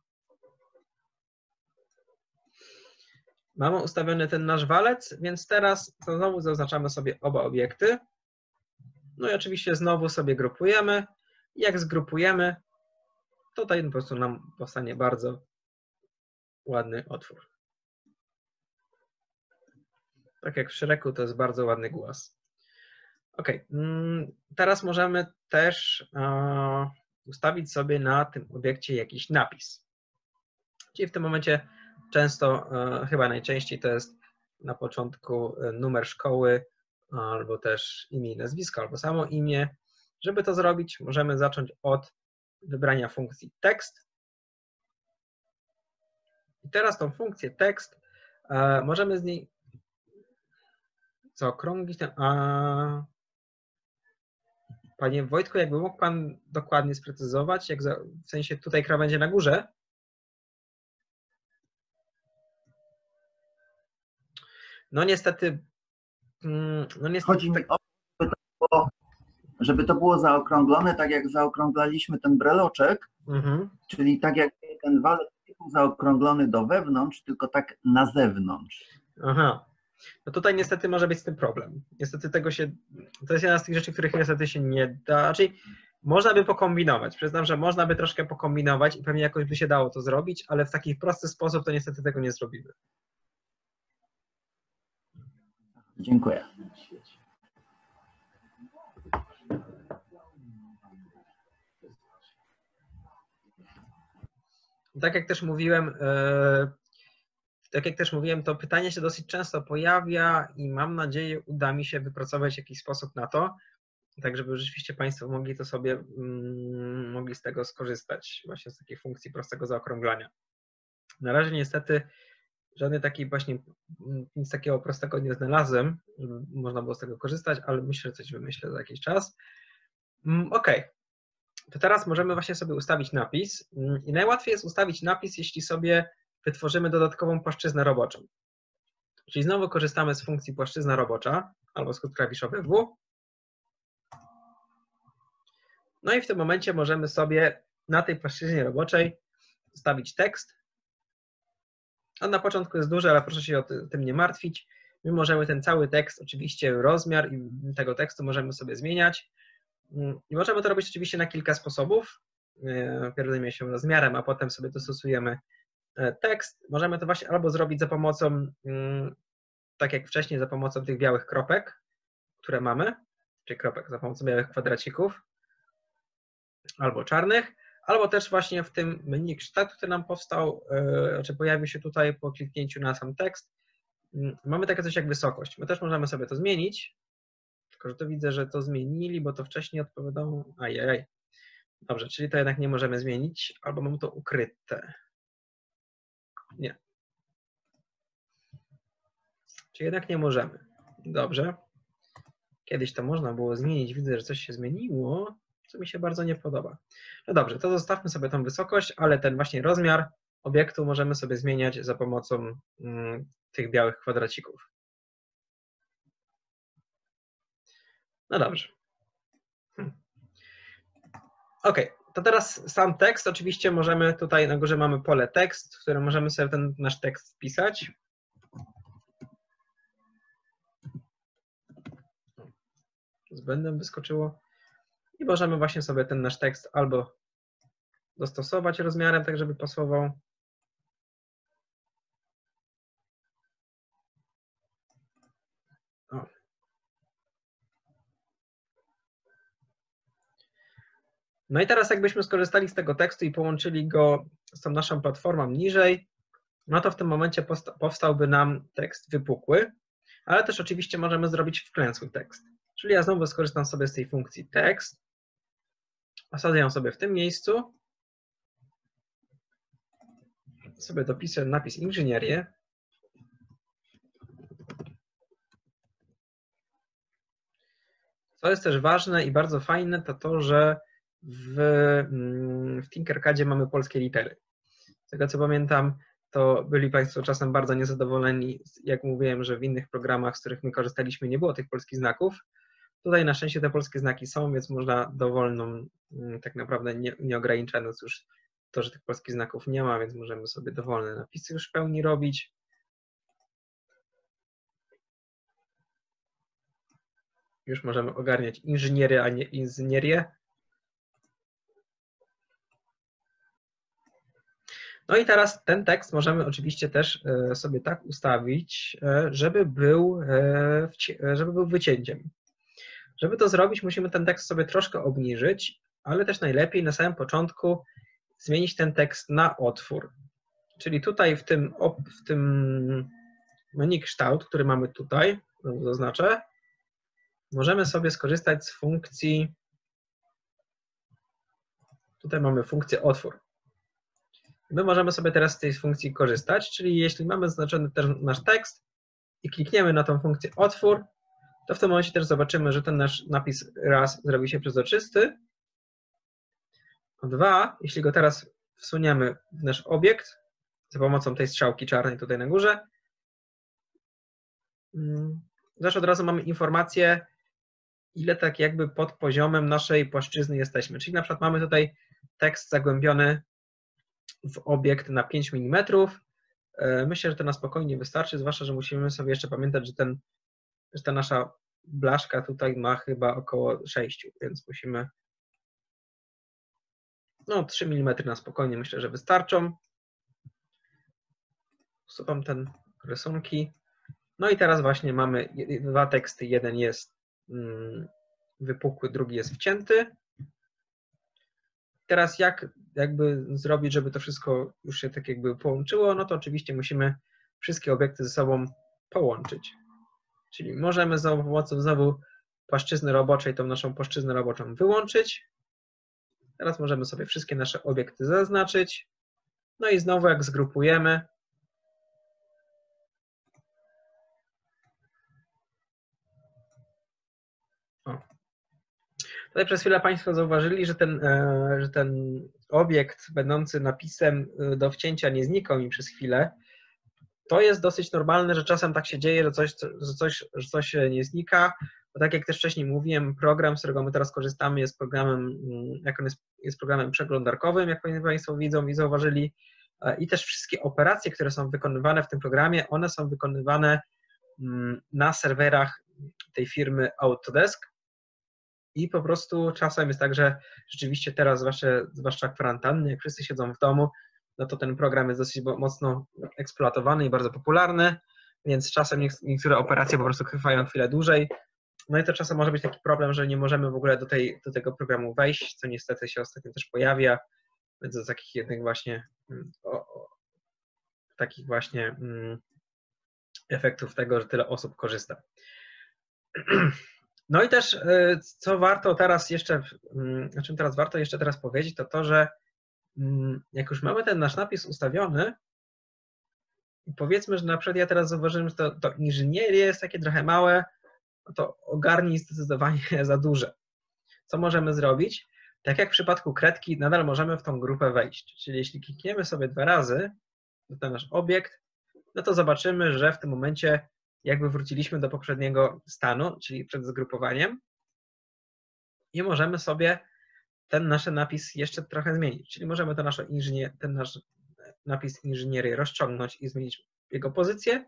Mamy ustawiony ten nasz walec, więc teraz znowu zaznaczamy sobie oba obiekty. No i oczywiście znowu sobie grupujemy. I jak zgrupujemy, to tutaj po prostu nam powstanie bardzo ładny otwór. Tak jak w Shreku, to jest bardzo ładny głaz. Ok, teraz możemy też ustawić sobie na tym obiekcie jakiś napis. Czyli w tym momencie często, chyba najczęściej to jest na początku numer szkoły, albo też imię i nazwisko, albo samo imię. Żeby to zrobić, możemy zacząć od wybrania funkcji tekst. I teraz tą funkcję tekst możemy z niej zaokrąglić ten. A... Panie Wojtku, jakby mógł Pan dokładnie sprecyzować, jak za, w sensie tutaj krawędzie na górze? No niestety, no niestety. Chodzi mi o to, żeby to było, żeby to było zaokrąglone, tak jak zaokrąglaliśmy ten breloczek, mhm. Czyli tak jak ten walec był zaokrąglony do wewnątrz, tylko tak na zewnątrz. Aha. No tutaj niestety może być z tym problem. Niestety tego się, to jest jedna z tych rzeczy, których niestety się nie da, czyli można by pokombinować. Przyznam, że można by troszkę pokombinować i pewnie jakoś by się dało to zrobić, ale w taki prosty sposób to niestety tego nie zrobimy. Dziękuję. Tak jak też mówiłem, yy, tak jak też mówiłem, to pytanie się dosyć często pojawia i mam nadzieję, uda mi się wypracować jakiś sposób na to, tak żeby rzeczywiście Państwo mogli to sobie, mm, mogli z tego skorzystać, właśnie z takiej funkcji prostego zaokrąglania. Na razie niestety żadnej takiej właśnie, nic takiego prostego nie znalazłem, żeby można było z tego korzystać, ale myślę, że coś wymyślę za jakiś czas. Ok, to teraz możemy właśnie sobie ustawić napis i najłatwiej jest ustawić napis, jeśli sobie wytworzymy dodatkową płaszczyznę roboczą. Czyli znowu korzystamy z funkcji płaszczyzna robocza albo skrót klawiszowy W. No i w tym momencie możemy sobie na tej płaszczyźnie roboczej ustawić tekst. On na początku jest duży, ale proszę się o tym nie martwić. My możemy ten cały tekst, oczywiście rozmiar tego tekstu możemy sobie zmieniać. I możemy to robić oczywiście na kilka sposobów. Najpierw zajmiemy się rozmiarem, a potem sobie dostosujemy tekst. Możemy to właśnie albo zrobić za pomocą, tak jak wcześniej, za pomocą tych białych kropek, które mamy, czy kropek, za pomocą białych kwadracików, albo czarnych, albo też właśnie w tym menu kształt, który nam powstał, czy pojawił się tutaj po kliknięciu na sam tekst, mamy takie coś jak wysokość. My też możemy sobie to zmienić, tylko że to widzę, że to zmienili, bo to wcześniej odpowiadało. Ajajaj. Dobrze, czyli to jednak nie możemy zmienić, albo mamy to ukryte. Nie. Czyli jednak nie możemy. Dobrze. Kiedyś to można było zmienić. Widzę, że coś się zmieniło, co mi się bardzo nie podoba. No dobrze, to zostawmy sobie tą wysokość, ale ten właśnie rozmiar obiektu możemy sobie zmieniać za pomocą mm, tych białych kwadracików. No dobrze. Hmm. Ok, to teraz sam tekst. Oczywiście możemy, tutaj na górze mamy pole tekst, w którym możemy sobie ten nasz tekst wpisać. Z błędem wyskoczyło. I możemy właśnie sobie ten nasz tekst albo dostosować rozmiarem, tak żeby pasował. O. No i teraz jakbyśmy skorzystali z tego tekstu i połączyli go z tą naszą platformą niżej, no to w tym momencie powstałby nam tekst wypukły, ale też oczywiście możemy zrobić wklęsły tekst. Czyli ja znowu skorzystam sobie z tej funkcji tekst, osadzę ją sobie w tym miejscu, sobie dopisuję napis inżynierię. Co jest też ważne i bardzo fajne, to to, że w, w Tinkercadzie mamy polskie litery. Z tego co pamiętam, to byli Państwo czasem bardzo niezadowoleni, jak mówiłem, że w innych programach, z których my korzystaliśmy, nie było tych polskich znaków. Tutaj na szczęście te polskie znaki są, więc można dowolną, tak naprawdę nie, nie ograniczając już to, że tych polskich znaków nie ma, więc możemy sobie dowolne napisy już w pełni robić. Już możemy ogarniać inżynierię, a nie inżynierię. No i teraz ten tekst możemy oczywiście też sobie tak ustawić, żeby był, żeby był wycięciem. Żeby to zrobić, musimy ten tekst sobie troszkę obniżyć, ale też najlepiej na samym początku zmienić ten tekst na otwór. Czyli tutaj w tym, w tym menu kształt, który mamy tutaj, zaznaczę, możemy sobie skorzystać z funkcji, tutaj mamy funkcję otwór. My możemy sobie teraz z tej funkcji korzystać, czyli jeśli mamy zaznaczony też nasz tekst i klikniemy na tą funkcję otwór, to w tym momencie też zobaczymy, że ten nasz napis raz zrobi się przezroczysty. A dwa, jeśli go teraz wsuniemy w nasz obiekt za pomocą tej strzałki czarnej tutaj na górze, też od razu mamy informację, ile tak jakby pod poziomem naszej płaszczyzny jesteśmy. Czyli na przykład mamy tutaj tekst zagłębiony w obiekt na pięć milimetrów. Myślę, że to na spokojnie wystarczy, zwłaszcza, że musimy sobie jeszcze pamiętać, że, ten, że ta nasza blaszka tutaj ma chyba około sześć, więc musimy, no trzy milimetry na spokojnie myślę, że wystarczą. Usuwam te rysunki. No i teraz właśnie mamy dwa teksty, jeden jest wypukły, drugi jest wcięty. Teraz jak jakby zrobić, żeby to wszystko już się tak jakby połączyło, no to oczywiście musimy wszystkie obiekty ze sobą połączyć. Czyli możemy za pomocą znowu płaszczyzny roboczej tą naszą płaszczyznę roboczą wyłączyć. Teraz możemy sobie wszystkie nasze obiekty zaznaczyć. No i znowu jak zgrupujemy, o. Tutaj przez chwilę Państwo zauważyli, że ten, że ten obiekt będący napisem do wcięcia nie znikał mi przez chwilę. To jest dosyć normalne, że czasem tak się dzieje, że coś, że coś, że coś nie znika. Bo tak jak też wcześniej mówiłem, program, z którego my teraz korzystamy, jest programem, jak on jest, jest programem przeglądarkowym, jak Państwo widzą i zauważyli. I też wszystkie operacje, które są wykonywane w tym programie, one są wykonywane na serwerach tej firmy Autodesk. I po prostu czasem jest tak, że rzeczywiście teraz, zwłaszcza, zwłaszcza kwarantanny, jak wszyscy siedzą w domu, no to ten program jest dosyć mocno eksploatowany i bardzo popularny, więc czasem niektóre operacje po prostu trwają chwilę dłużej. No i to czasem może być taki problem, że nie możemy w ogóle do, tej, do tego programu wejść, co niestety się ostatnio też pojawia, więc do takich jednych właśnie o, o, takich właśnie mm, efektów tego, że tyle osób korzysta. No i też, co warto teraz jeszcze, o czym teraz warto jeszcze teraz powiedzieć, to to, że jak już mamy ten nasz napis ustawiony, powiedzmy, że na przykład ja teraz zauważyłem, że to, to inżynierie jest takie trochę małe, no to ogarnij zdecydowanie za duże. Co możemy zrobić? Tak jak w przypadku kredki, nadal możemy w tą grupę wejść. Czyli jeśli klikniemy sobie dwa razy na ten nasz obiekt, no to zobaczymy, że w tym momencie jakby wróciliśmy do poprzedniego stanu, czyli przed zgrupowaniem i możemy sobie ten nasz napis jeszcze trochę zmienić. Czyli możemy to nasze inżynier, ten nasz napis inżynierii rozciągnąć i zmienić jego pozycję,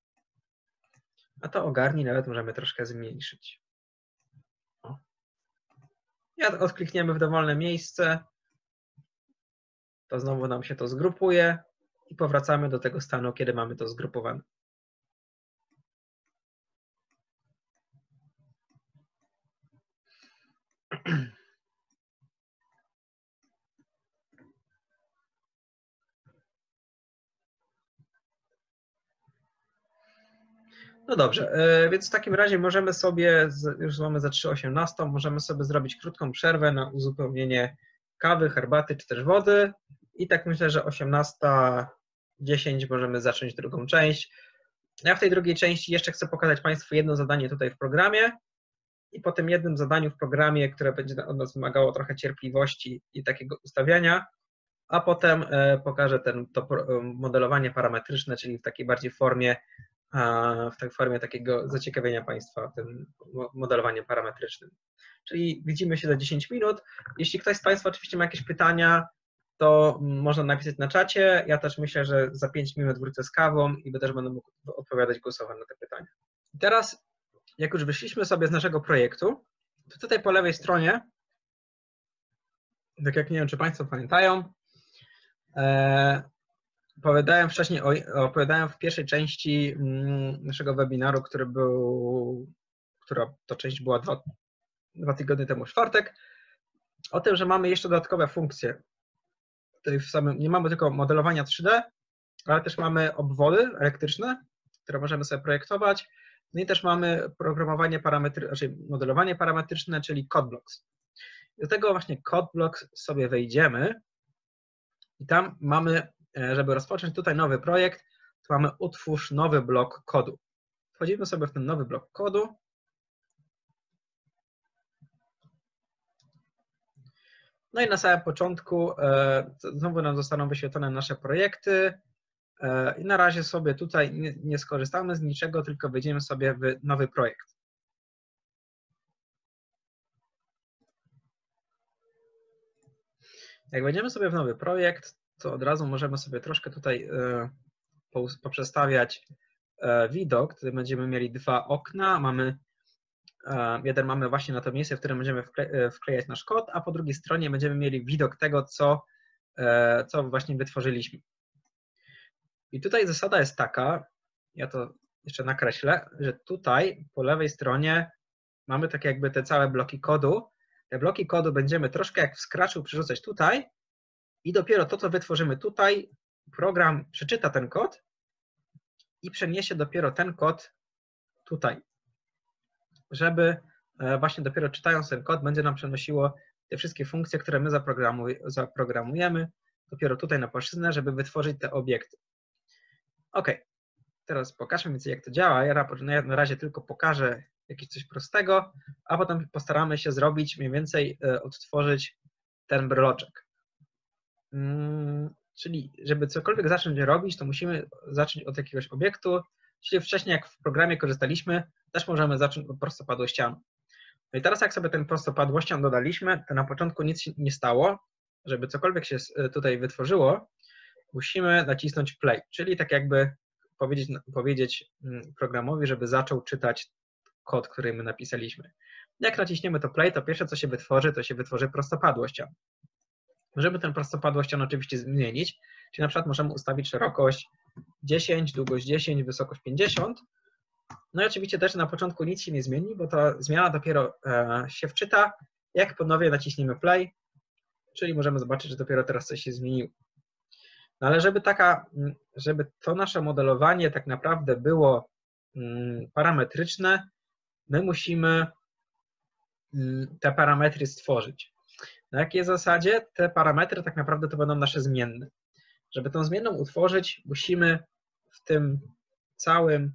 a to ogarnij nawet możemy troszkę zmniejszyć. O. Jak odklikniemy w dowolne miejsce, to znowu nam się to zgrupuje i powracamy do tego stanu, kiedy mamy to zgrupowane. No dobrze, więc w takim razie możemy sobie, już mamy za trzy osiemnaście, możemy sobie zrobić krótką przerwę na uzupełnienie kawy, herbaty czy też wody i tak myślę, że osiemnasta dziesięć możemy zacząć drugą część. Ja w tej drugiej części jeszcze chcę pokazać Państwu jedno zadanie tutaj w programie i po tym jednym zadaniu w programie, które będzie od nas wymagało trochę cierpliwości i takiego ustawiania, a potem pokażę ten, to modelowanie parametryczne, czyli w takiej bardziej formie w tej formie takiego zaciekawienia Państwa tym modelowaniem parametrycznym. Czyli widzimy się za dziesięć minut. Jeśli ktoś z Państwa oczywiście ma jakieś pytania, to można napisać na czacie. Ja też myślę, że za pięć minut wrócę z kawą i też będę mógł odpowiadać głosowo na te pytania. I teraz, jak już wyszliśmy sobie z naszego projektu, to tutaj po lewej stronie, tak jak nie wiem, czy Państwo pamiętają, opowiadałem wcześniej, o, opowiadałem w pierwszej części naszego webinaru, który był, która to część była dwa, dwa tygodnie temu, w czwartek, o tym, że mamy jeszcze dodatkowe funkcje. Tutaj w samym, nie mamy tylko modelowania trzy D, ale też mamy obwody elektryczne, które możemy sobie projektować. No i też mamy programowanie parametry, znaczy modelowanie parametryczne, czyli CodeBlocks. Do tego właśnie CodeBlocks sobie wejdziemy i tam mamy, żeby rozpocząć tutaj nowy projekt, to mamy utwórz nowy blok kodu. Wchodzimy sobie w ten nowy blok kodu. No i na samym początku znowu nam zostaną wyświetlone nasze projekty. I na razie sobie tutaj nie, nie skorzystamy z niczego, tylko wejdziemy sobie w nowy projekt. Jak wejdziemy sobie w nowy projekt, to od razu możemy sobie troszkę tutaj poprzestawiać widok. Tutaj będziemy mieli dwa okna. Mamy, jeden mamy właśnie na to miejsce, w którym będziemy wklejać nasz kod, a po drugiej stronie będziemy mieli widok tego, co, co właśnie wytworzyliśmy. I tutaj zasada jest taka, ja to jeszcze nakreślę, że tutaj po lewej stronie mamy tak jakby te całe bloki kodu. Te bloki kodu będziemy troszkę jak w Scratchu przerzucać tutaj i dopiero to, co wytworzymy tutaj, program przeczyta ten kod i przeniesie dopiero ten kod tutaj, żeby właśnie dopiero czytając ten kod będzie nam przenosiło te wszystkie funkcje, które my zaprogramujemy dopiero tutaj na płaszczyznę, żeby wytworzyć te obiekty. OK, teraz pokażmy więcej, jak to działa. Ja na razie tylko pokażę jakieś coś prostego, a potem postaramy się zrobić, mniej więcej odtworzyć ten breloczek. Hmm, czyli żeby cokolwiek zacząć robić, to musimy zacząć od jakiegoś obiektu, czyli wcześniej jak w programie korzystaliśmy, też możemy zacząć od prostopadłościanu. No i teraz jak sobie ten prostopadłościan dodaliśmy, to na początku nic się nie stało. Żeby cokolwiek się tutaj wytworzyło, musimy nacisnąć play, czyli tak jakby powiedzieć, powiedzieć programowi, żeby zaczął czytać kod, który my napisaliśmy. Jak naciśniemy to play, to pierwsze, co się wytworzy, to się wytworzy prostopadłościan. Możemy ten prostopadłościan oczywiście zmienić, czyli na przykład możemy ustawić szerokość dziesięć, długość dziesięć, wysokość pięćdziesiąt. No i oczywiście też na początku nic się nie zmieni, bo ta zmiana dopiero się wczyta, jak ponownie naciśniemy play, czyli możemy zobaczyć, że dopiero teraz coś się zmieniło. No ale żeby, taka, żeby to nasze modelowanie tak naprawdę było parametryczne, my musimy te parametry stworzyć. Na jakiej zasadzie? Te parametry tak naprawdę to będą nasze zmienne. Żeby tą zmienną utworzyć, musimy w tym całym,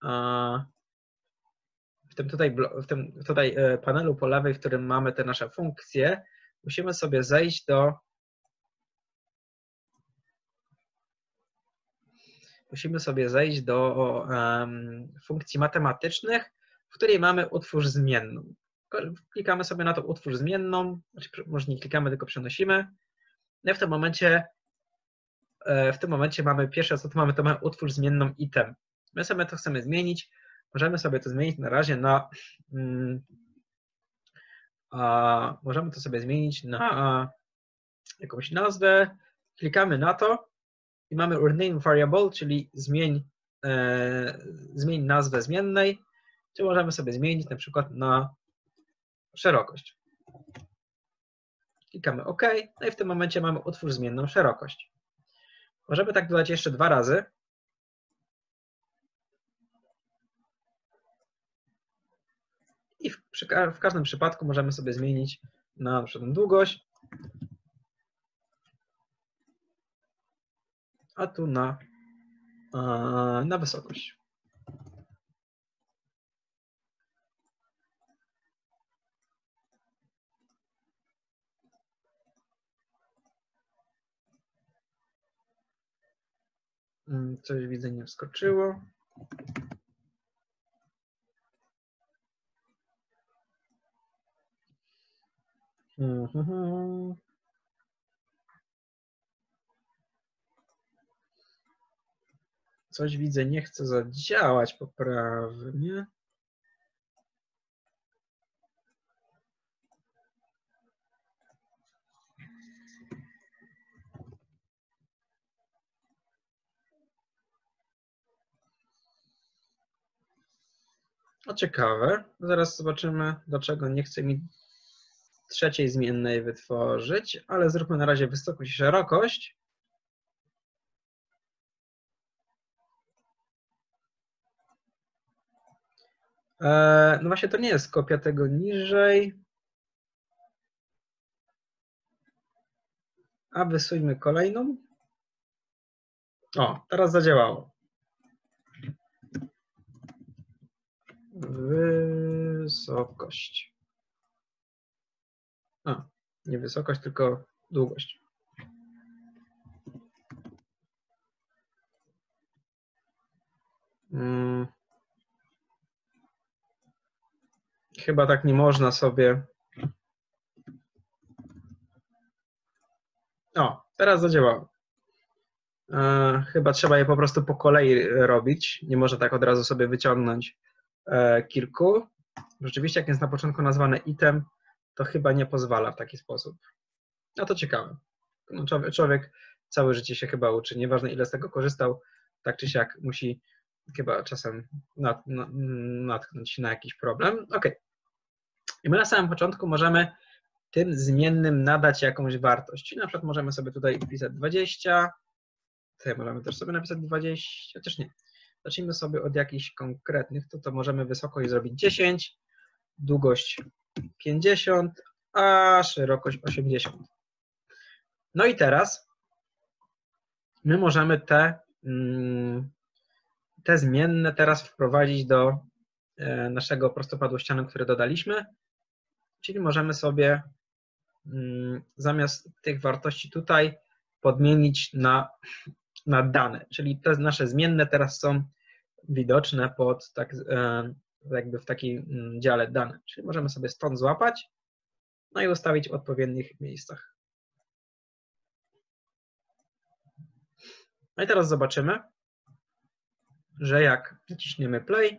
w tym tutaj, w tym tutaj panelu po lewej, w którym mamy te nasze funkcje, musimy sobie zejść do Musimy sobie zejść do um, funkcji matematycznych, w której mamy utwórz zmienną. Klikamy sobie na to utwórz zmienną, znaczy może nie klikamy, tylko przenosimy. No i w tym momencie, w tym momencie mamy pierwsze, co tu mamy, to mamy utwórz zmienną item. My sobie to chcemy zmienić. Możemy sobie to zmienić na razie na um, a, możemy to sobie zmienić na a, jakąś nazwę. Klikamy na to. I mamy rename variable, czyli zmień, e, zmień nazwę zmiennej, czy możemy sobie zmienić na przykład na szerokość. Klikamy OK, no i w tym momencie mamy utwórz zmienną szerokość. Możemy tak dodać jeszcze dwa razy. I w, przy, w każdym przypadku możemy sobie zmienić na, na przykład długość, a tu na, na wysokość. Coś widzę, nie wskoczyło. Mhm. Coś widzę, nie chce zadziałać poprawnie. No ciekawe. Zaraz zobaczymy, dlaczego nie chce mi trzeciej zmiennej wytworzyć, ale zróbmy na razie wysokość i szerokość. No właśnie to nie jest kopia tego niżej. A wysuńmy kolejną. O, teraz zadziałało. Wysokość. A, nie wysokość, tylko długość. Hmm. Chyba tak nie można sobie. O, teraz zadziałało. E, chyba trzeba je po prostu po kolei robić. Nie można tak od razu sobie wyciągnąć e, kilku. Rzeczywiście, jak jest na początku nazwane item, to chyba nie pozwala w taki sposób. No to ciekawe. No, człowiek, człowiek całe życie się chyba uczy. Nieważne, ile z tego korzystał, tak czy siak musi chyba czasem nat, nat, natknąć się na jakiś problem. OK. I my na samym początku możemy tym zmiennym nadać jakąś wartość. Czyli na przykład możemy sobie tutaj wpisać dwadzieścia. Tutaj możemy też sobie napisać dwadzieścia, chociaż nie. Zacznijmy sobie od jakichś konkretnych, to to możemy wysokość zrobić dziesięć, długość pięćdziesiąt, a szerokość osiemdziesiąt. No i teraz my możemy te, te zmienne teraz wprowadzić do naszego prostopadłościanu, który dodaliśmy, czyli możemy sobie zamiast tych wartości tutaj podmienić na, na dane, czyli te nasze zmienne teraz są widoczne pod tak, jakby w takim dziale dane, czyli możemy sobie stąd złapać, no i ustawić w odpowiednich miejscach. No i teraz zobaczymy, że jak naciśniemy play,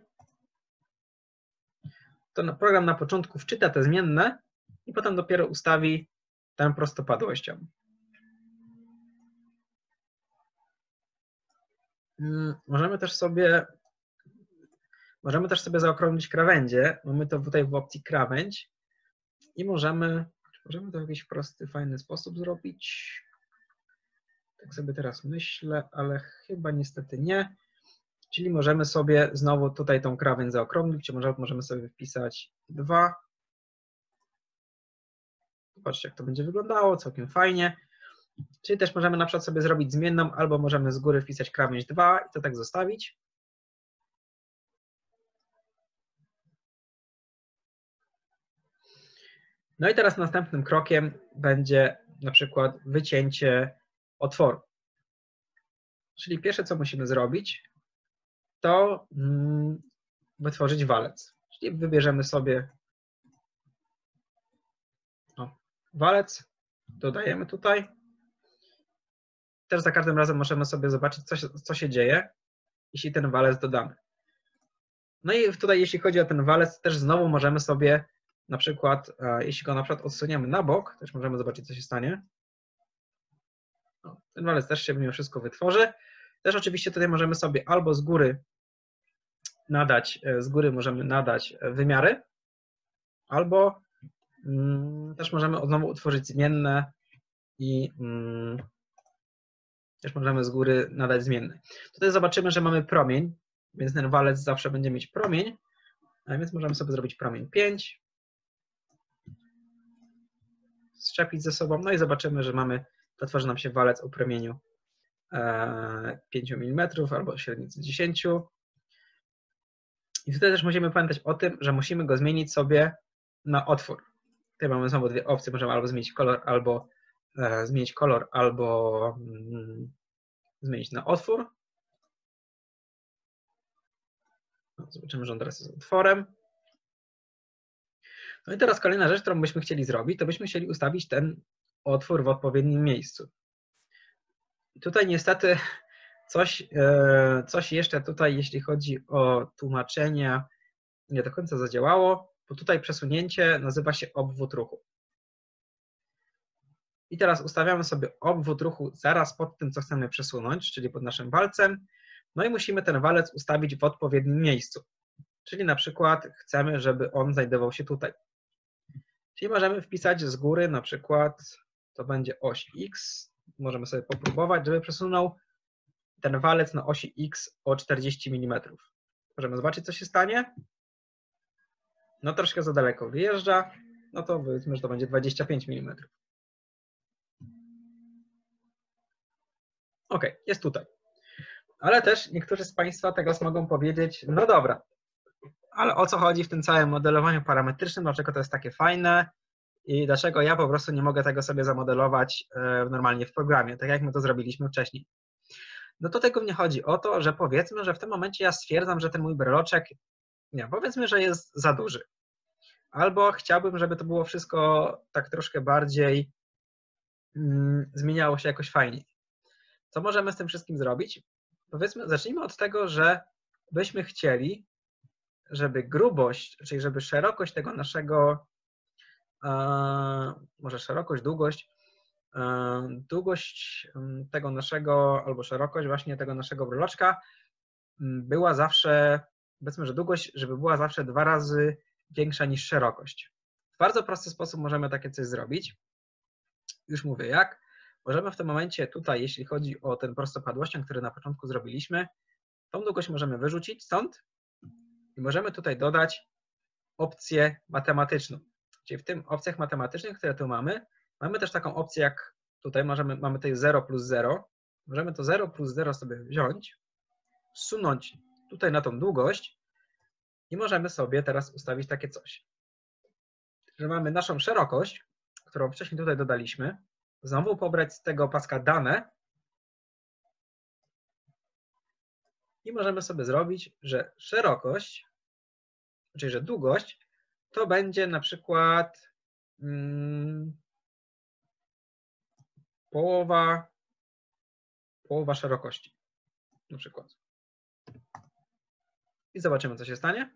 to program na początku wczyta te zmienne i potem dopiero ustawi tę prostopadłością. Możemy też sobie możemy też sobie zaokrąglić krawędzie. Mamy to tutaj w opcji krawędź i możemy, możemy to w jakiś prosty, fajny sposób zrobić. Tak sobie teraz myślę, ale chyba niestety nie. Czyli możemy sobie znowu tutaj tą krawędź zaokrąglić, może możemy sobie wpisać dwa. Zobaczcie, jak to będzie wyglądało, całkiem fajnie. Czyli też możemy na przykład sobie zrobić zmienną, albo możemy z góry wpisać krawędź dwa i to tak zostawić. No i teraz następnym krokiem będzie na przykład wycięcie otworu. Czyli pierwsze, co musimy zrobić, to wytworzyć walec. Czyli wybierzemy sobie o, walec, dodajemy tutaj. Też za każdym razem możemy sobie zobaczyć, co się, co się dzieje, jeśli ten walec dodamy. No i tutaj, jeśli chodzi o ten walec, też znowu możemy sobie na przykład, jeśli go na przykład odsuniemy na bok, też możemy zobaczyć, co się stanie. O, ten walec też się mimo wszystko wytworzy. Też oczywiście tutaj możemy sobie albo z góry nadać, z góry możemy nadać wymiary, albo mm, też możemy znowu utworzyć zmienne i mm, też możemy z góry nadać zmienne. Tutaj zobaczymy, że mamy promień, więc ten walec zawsze będzie mieć promień, a więc możemy sobie zrobić promień pięć, zczepić ze sobą, no i zobaczymy, że mamy, wytworzy nam się walec o promieniu pięć milimetrów albo średnicy dziesięć. I tutaj też musimy pamiętać o tym, że musimy go zmienić sobie na otwór. Tutaj mamy znowu dwie opcje, możemy albo zmienić kolor, albo e, zmienić kolor, albo mm, zmienić na otwór. No, zobaczymy, że on teraz jest otworem. No i teraz kolejna rzecz, którą byśmy chcieli zrobić, to byśmy chcieli ustawić ten otwór w odpowiednim miejscu. I tutaj niestety coś, coś jeszcze tutaj, jeśli chodzi o tłumaczenia, nie do końca zadziałało, bo tutaj przesunięcie nazywa się obwód ruchu. I teraz ustawiamy sobie obwód ruchu zaraz pod tym, co chcemy przesunąć, czyli pod naszym walcem, no i musimy ten walec ustawić w odpowiednim miejscu. Czyli na przykład chcemy, żeby on znajdował się tutaj. Czyli możemy wpisać z góry na przykład, to będzie oś X, możemy sobie popróbować, żeby przesunął ten walec na osi X o czterdzieści milimetrów. Możemy zobaczyć, co się stanie. No troszkę za daleko wyjeżdża, no to powiedzmy, że to będzie dwadzieścia pięć milimetrów. Ok, jest tutaj. Ale też niektórzy z Państwa teraz mogą powiedzieć, no dobra, ale o co chodzi w tym całym modelowaniu parametrycznym, dlaczego to jest takie fajne i dlaczego ja po prostu nie mogę tego sobie zamodelować normalnie w programie, tak jak my to zrobiliśmy wcześniej. No to tego nie chodzi o to, że powiedzmy, że w tym momencie ja stwierdzam, że ten mój breloczek, nie, powiedzmy, że jest za duży. Albo chciałbym, żeby to było wszystko tak troszkę bardziej mm, zmieniało się jakoś fajniej. Co możemy z tym wszystkim zrobić? Powiedzmy, zacznijmy od tego, że byśmy chcieli, żeby grubość, czyli żeby szerokość tego naszego, e, może szerokość, długość, e, długość tego naszego, albo szerokość właśnie tego naszego breloczka była zawsze, powiedzmy, że długość, żeby była zawsze dwa razy większa niż szerokość. W bardzo prosty sposób możemy takie coś zrobić. Już mówię jak. Możemy w tym momencie tutaj, jeśli chodzi o ten prostopadłością, który na początku zrobiliśmy, tą długość możemy wyrzucić stąd i możemy tutaj dodać opcję matematyczną. Czyli w tym opcjach matematycznych, które tu mamy, mamy też taką opcję jak tutaj, możemy, mamy tutaj zero plus zero. Możemy to zero plus zero sobie wziąć, zsunąć tutaj na tą długość i możemy sobie teraz ustawić takie coś, że mamy naszą szerokość, którą wcześniej tutaj dodaliśmy, znowu pobrać z tego paska dane i możemy sobie zrobić, że szerokość, czyli że długość, to będzie na przykład hmm, połowa, połowa szerokości, na przykład. I zobaczymy, co się stanie.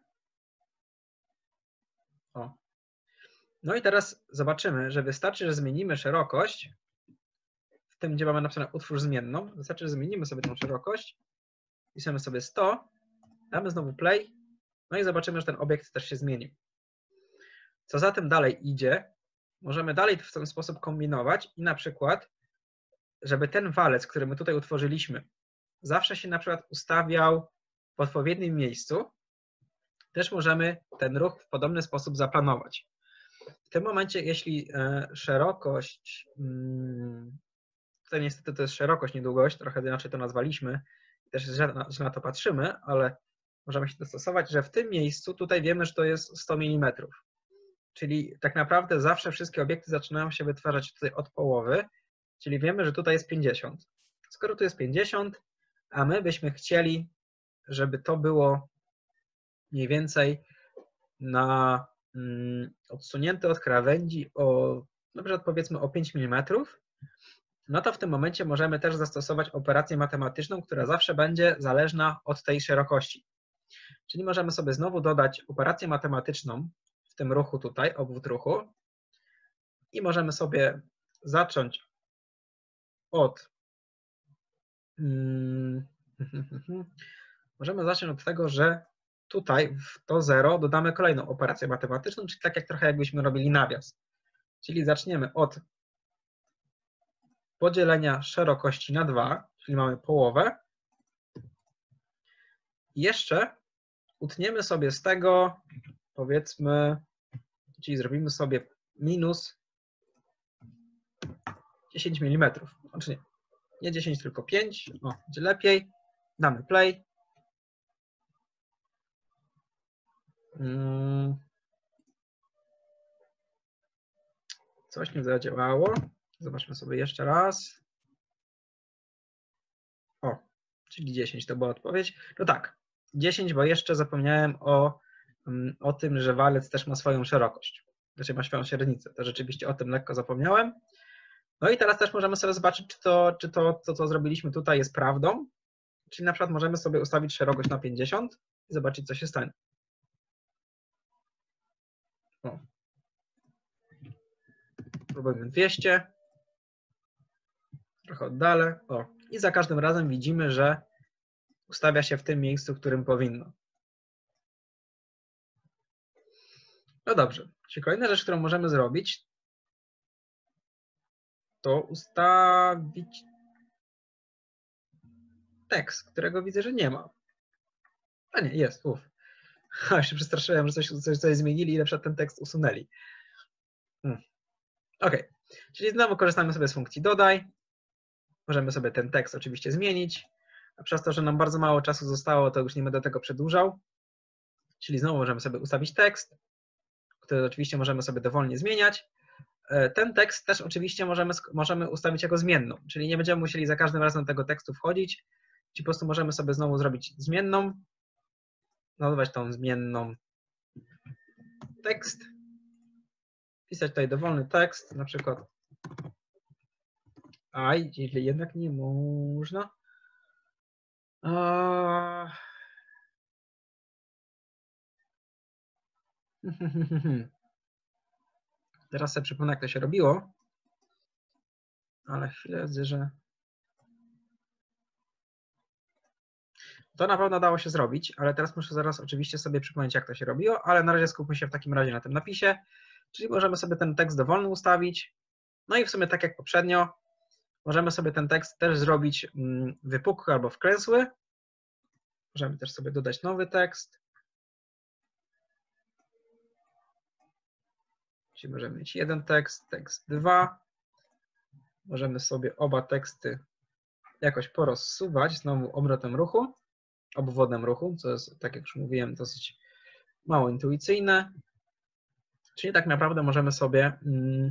O. No i teraz zobaczymy, że wystarczy, że zmienimy szerokość, w tym, gdzie mamy napisane utwórz zmienną, wystarczy, że zmienimy sobie tą szerokość, pisamy sobie sto, damy znowu play, no i zobaczymy, że ten obiekt też się zmienił. Co za tym dalej idzie, możemy dalej w ten sposób kombinować i na przykład, żeby ten walec, który my tutaj utworzyliśmy, zawsze się na przykład ustawiał w odpowiednim miejscu, też możemy ten ruch w podobny sposób zaplanować. W tym momencie, jeśli szerokość, tutaj niestety to jest szerokość, nie długość, trochę inaczej to nazwaliśmy, też źle na, źle na to patrzymy, ale możemy się dostosować, że w tym miejscu tutaj wiemy, że to jest sto milimetrów. Czyli tak naprawdę zawsze wszystkie obiekty zaczynają się wytwarzać tutaj od połowy, czyli wiemy, że tutaj jest pięćdziesiąt. Skoro tu jest pięćdziesiąt, a my byśmy chcieli, żeby to było mniej więcej na mm, odsunięte od krawędzi o, na przykład powiedzmy o pięć milimetrów, no to w tym momencie możemy też zastosować operację matematyczną, która zawsze będzie zależna od tej szerokości. Czyli możemy sobie znowu dodać operację matematyczną w tym ruchu tutaj, obwód ruchu i możemy sobie zacząć od hmm, możemy zacząć od tego, że tutaj w to zero dodamy kolejną operację matematyczną, czyli tak jak trochę jakbyśmy robili nawias. Czyli zaczniemy od podzielenia szerokości na dwa, czyli mamy połowę. I jeszcze utniemy sobie z tego, powiedzmy, czyli zrobimy sobie minus dziesięć milimetrów. Znaczy nie, nie dziesięć, tylko pięć. O, będzie lepiej. Damy play. Coś nie zadziałało. Zobaczmy sobie jeszcze raz. O, czyli dziesięć to była odpowiedź. No tak, dziesięć, bo jeszcze zapomniałem o, o tym, że walec też ma swoją szerokość. Znaczy ma swoją średnicę. To rzeczywiście o tym lekko zapomniałem. No i teraz też możemy sobie zobaczyć, czy to, czy to, to co zrobiliśmy tutaj jest prawdą. Czyli na przykład możemy sobie ustawić szerokość na pięćdziesiąt i zobaczyć, co się stanie. O. Próbujmy dwieście. Trochę oddalę. O. I za każdym razem widzimy, że ustawia się w tym miejscu, w którym powinno. No dobrze, czyli kolejna rzecz, którą możemy zrobić, to ustawić tekst, którego widzę, że nie ma. A nie, jest, uff. Ha, się przestraszyłem, że coś, coś, coś zmienili i na przykład ten tekst usunęli. Hmm. OK, czyli znowu korzystamy sobie z funkcji dodaj. Możemy sobie ten tekst oczywiście zmienić, a przez to, że nam bardzo mało czasu zostało, to już nie będę tego przedłużał. Czyli znowu możemy sobie ustawić tekst, który oczywiście możemy sobie dowolnie zmieniać. Ten tekst też oczywiście możemy, możemy ustawić jako zmienną, czyli nie będziemy musieli za każdym razem do tego tekstu wchodzić, czyli po prostu możemy sobie znowu zrobić zmienną, nazwać tą zmienną tekst, pisać tutaj dowolny tekst, na przykład aj, jeśli jednak nie można. A... Teraz sobie przypomnę, jak to się robiło, ale chwilę widzę, że to na pewno dało się zrobić, ale teraz muszę zaraz oczywiście sobie przypomnieć, jak to się robiło, ale na razie skupmy się w takim razie na tym napisie, czyli możemy sobie ten tekst dowolny ustawić, no i w sumie tak jak poprzednio, możemy sobie ten tekst też zrobić wypukły albo wklęsły, możemy też sobie dodać nowy tekst, czyli możemy mieć jeden tekst, tekst dwa, możemy sobie oba teksty jakoś porozsuwać, znowu obrotem ruchu, obwodem ruchu, co jest, tak jak już mówiłem, dosyć mało intuicyjne. Czyli tak naprawdę możemy sobie mm,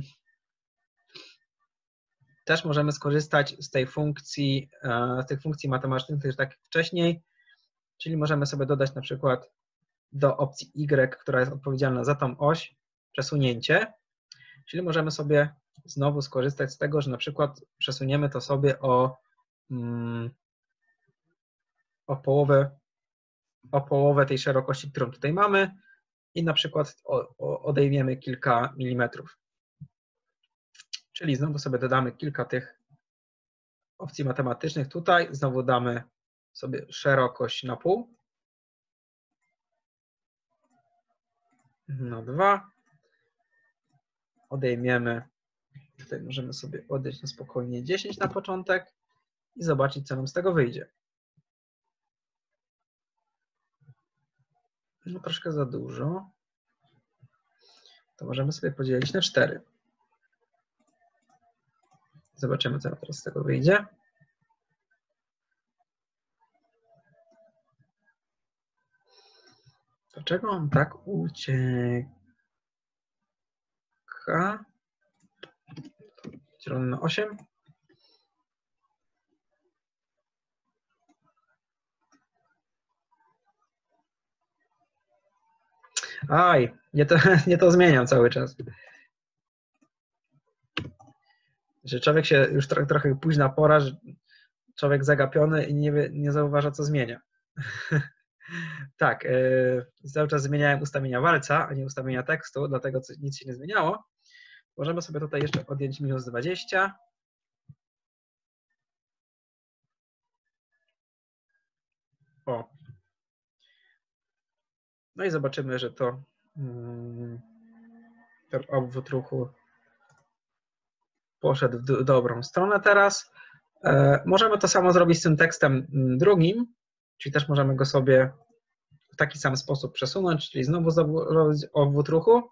też możemy skorzystać z tej funkcji, z tych funkcji matematycznych, też tak jak wcześniej, czyli możemy sobie dodać na przykład do opcji Y, która jest odpowiedzialna za tą oś, przesunięcie, czyli możemy sobie znowu skorzystać z tego, że na przykład przesuniemy to sobie o, mm, o połowę o połowę tej szerokości, którą tutaj mamy i na przykład odejmiemy kilka milimetrów. Czyli znowu sobie dodamy kilka tych opcji matematycznych tutaj, znowu damy sobie szerokość na pół, na dwa, odejmiemy, tutaj możemy sobie odejść na spokojnie dziesięć na początek i zobaczyć, co nam z tego wyjdzie. No troszkę za dużo. To możemy sobie podzielić na cztery. Zobaczymy, co nam teraz z tego wyjdzie. Dlaczego on tak ucieka? Dzielony na osiem. Aj, nie to, nie to zmieniam cały czas. Że człowiek się już trochę, trochę późna pora, że człowiek zagapiony i nie, wie, nie zauważa, co zmienia. Tak, yy, cały czas zmieniałem ustawienia walca, a nie ustawienia tekstu, dlatego nic się nie zmieniało. Możemy sobie tutaj jeszcze odjąć minus dwadzieścia. O. No i zobaczymy, że to yy, ten obwód ruchu poszedł w dobrą stronę teraz. Yy, możemy to samo zrobić z tym tekstem drugim, czyli też możemy go sobie w taki sam sposób przesunąć, czyli znowu zrobić obwód ruchu.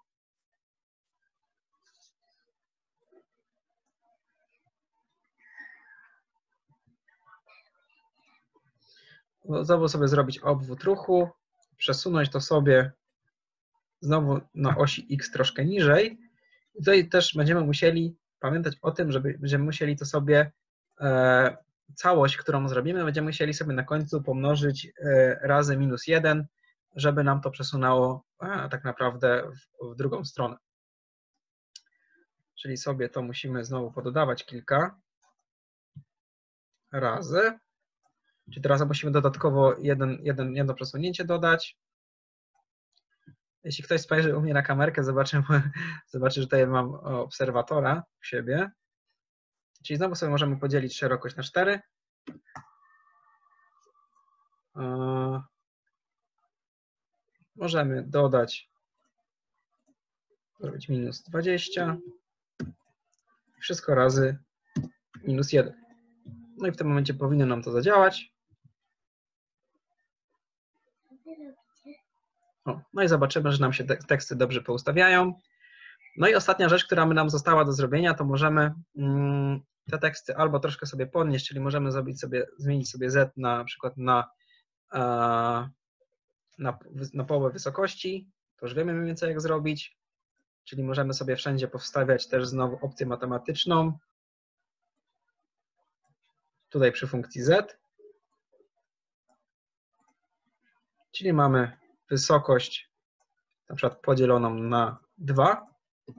Znowu sobie zrobić obwód ruchu, przesunąć to sobie znowu na osi X troszkę niżej. Tutaj też będziemy musieli pamiętać o tym, że będziemy musieli to sobie e, całość, którą zrobimy, będziemy musieli sobie na końcu pomnożyć e, razy minus jeden, żeby nam to przesunęło a, tak naprawdę w, w drugą stronę. Czyli sobie to musimy znowu pododawać kilka razy. Czyli teraz musimy dodatkowo jeden, jeden, jedno przesunięcie dodać. Jeśli ktoś spojrzy u mnie na kamerkę, zobaczy, zobaczy, że tutaj mam obserwatora w siebie. Czyli znowu sobie możemy podzielić szerokość na cztery. Możemy dodać zrobić minus dwadzieścia. Wszystko razy minus jeden. No i w tym momencie powinno nam to zadziałać. O, no i zobaczymy, że nam się te teksty dobrze poustawiają. No i ostatnia rzecz, która nam została do zrobienia, to możemy mm, te teksty albo troszkę sobie podnieść, czyli możemy zrobić sobie, zmienić sobie Z na, na przykład na, e, na, na połowę wysokości. To już wiemy mniej więcej jak zrobić. Czyli możemy sobie wszędzie powstawiać też znowu opcję matematyczną. Tutaj przy funkcji Z. Czyli mamy wysokość na przykład podzieloną na dwa.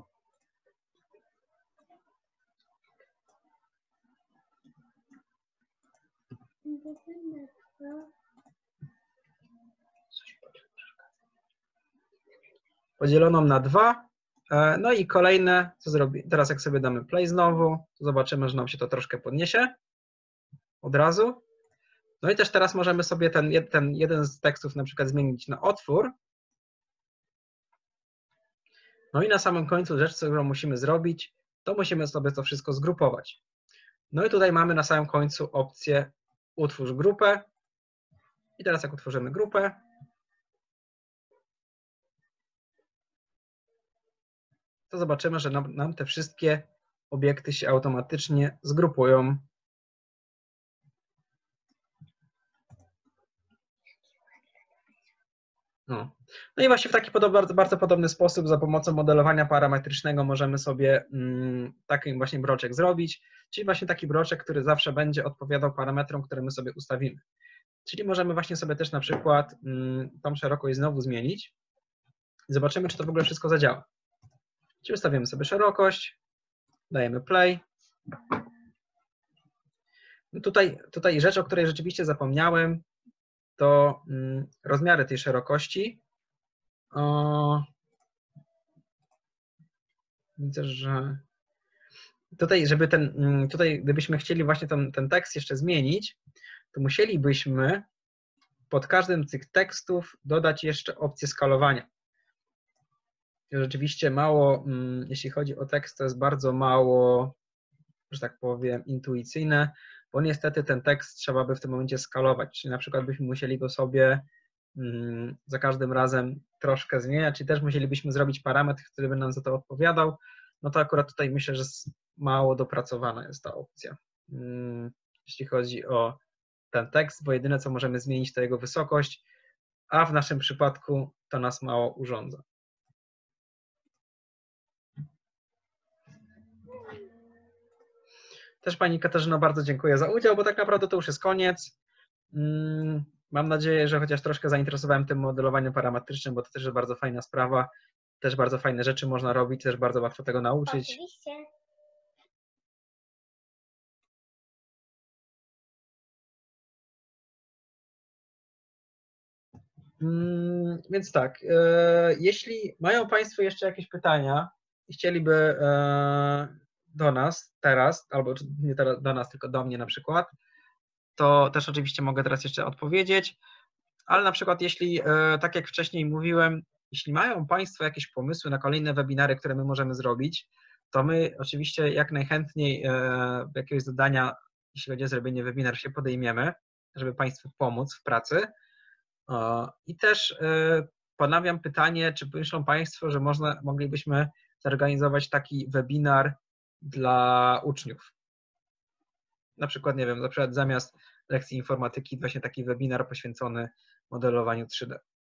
Podzieloną na dwa. No i kolejne, co zrobi, teraz jak sobie damy play znowu, to zobaczymy, że nam się to troszkę podniesie od razu. No i też teraz możemy sobie ten, ten jeden z tekstów na przykład zmienić na otwór. No i na samym końcu rzecz, którą musimy zrobić, to musimy sobie to wszystko zgrupować. No i tutaj mamy na samym końcu opcję utwórz grupę. I teraz jak utworzymy grupę, to zobaczymy, że nam, nam te wszystkie obiekty się automatycznie zgrupują. No. no i właśnie w taki podobny, bardzo, bardzo podobny sposób za pomocą modelowania parametrycznego możemy sobie mm, taki właśnie bloczek zrobić, czyli właśnie taki bloczek, który zawsze będzie odpowiadał parametrom, które my sobie ustawimy. Czyli możemy właśnie sobie też na przykład mm, tą szerokość znowu zmienić i zobaczymy, czy to w ogóle wszystko zadziała. Czyli ustawimy sobie szerokość, dajemy play. No tutaj, tutaj rzecz, o której rzeczywiście zapomniałem, to mm, rozmiary tej szerokości. O, widzę, że tutaj, żeby ten, tutaj gdybyśmy chcieli właśnie ten, ten tekst jeszcze zmienić, to musielibyśmy pod każdym z tych tekstów dodać jeszcze opcję skalowania. Rzeczywiście mało, jeśli chodzi o tekst, to jest bardzo mało, że tak powiem, intuicyjne, bo niestety ten tekst trzeba by w tym momencie skalować, czyli na przykład byśmy musieli go sobie za każdym razem troszkę zmieniać, czyli też musielibyśmy zrobić parametr, który by nam za to odpowiadał, no to akurat tutaj myślę, że mało dopracowana jest ta opcja, jeśli chodzi o ten tekst, bo jedyne co możemy zmienić to jego wysokość, a w naszym przypadku to nas mało urządza. Też Pani Katarzyno bardzo dziękuję za udział, bo tak naprawdę to już jest koniec. Mam nadzieję, że chociaż troszkę zainteresowałem tym modelowaniem parametrycznym, bo to też jest bardzo fajna sprawa. Też bardzo fajne rzeczy można robić, też bardzo łatwo tego nauczyć. Oczywiście. Więc tak, jeśli mają Państwo jeszcze jakieś pytania i chcieliby do nas teraz, albo nie teraz do nas, tylko do mnie na przykład, to też oczywiście mogę teraz jeszcze odpowiedzieć, ale na przykład jeśli, tak jak wcześniej mówiłem, jeśli mają Państwo jakieś pomysły na kolejne webinary, które my możemy zrobić, to my oczywiście jak najchętniej jakiegoś zadania, jeśli chodzi o zrobienie webinaru, się podejmiemy, żeby Państwu pomóc w pracy. I też ponawiam pytanie, czy myślą Państwo, że można, moglibyśmy zorganizować taki webinar dla uczniów? Na przykład, nie wiem, na przykład zamiast lekcji informatyki właśnie taki webinar poświęcony modelowaniu trzy D.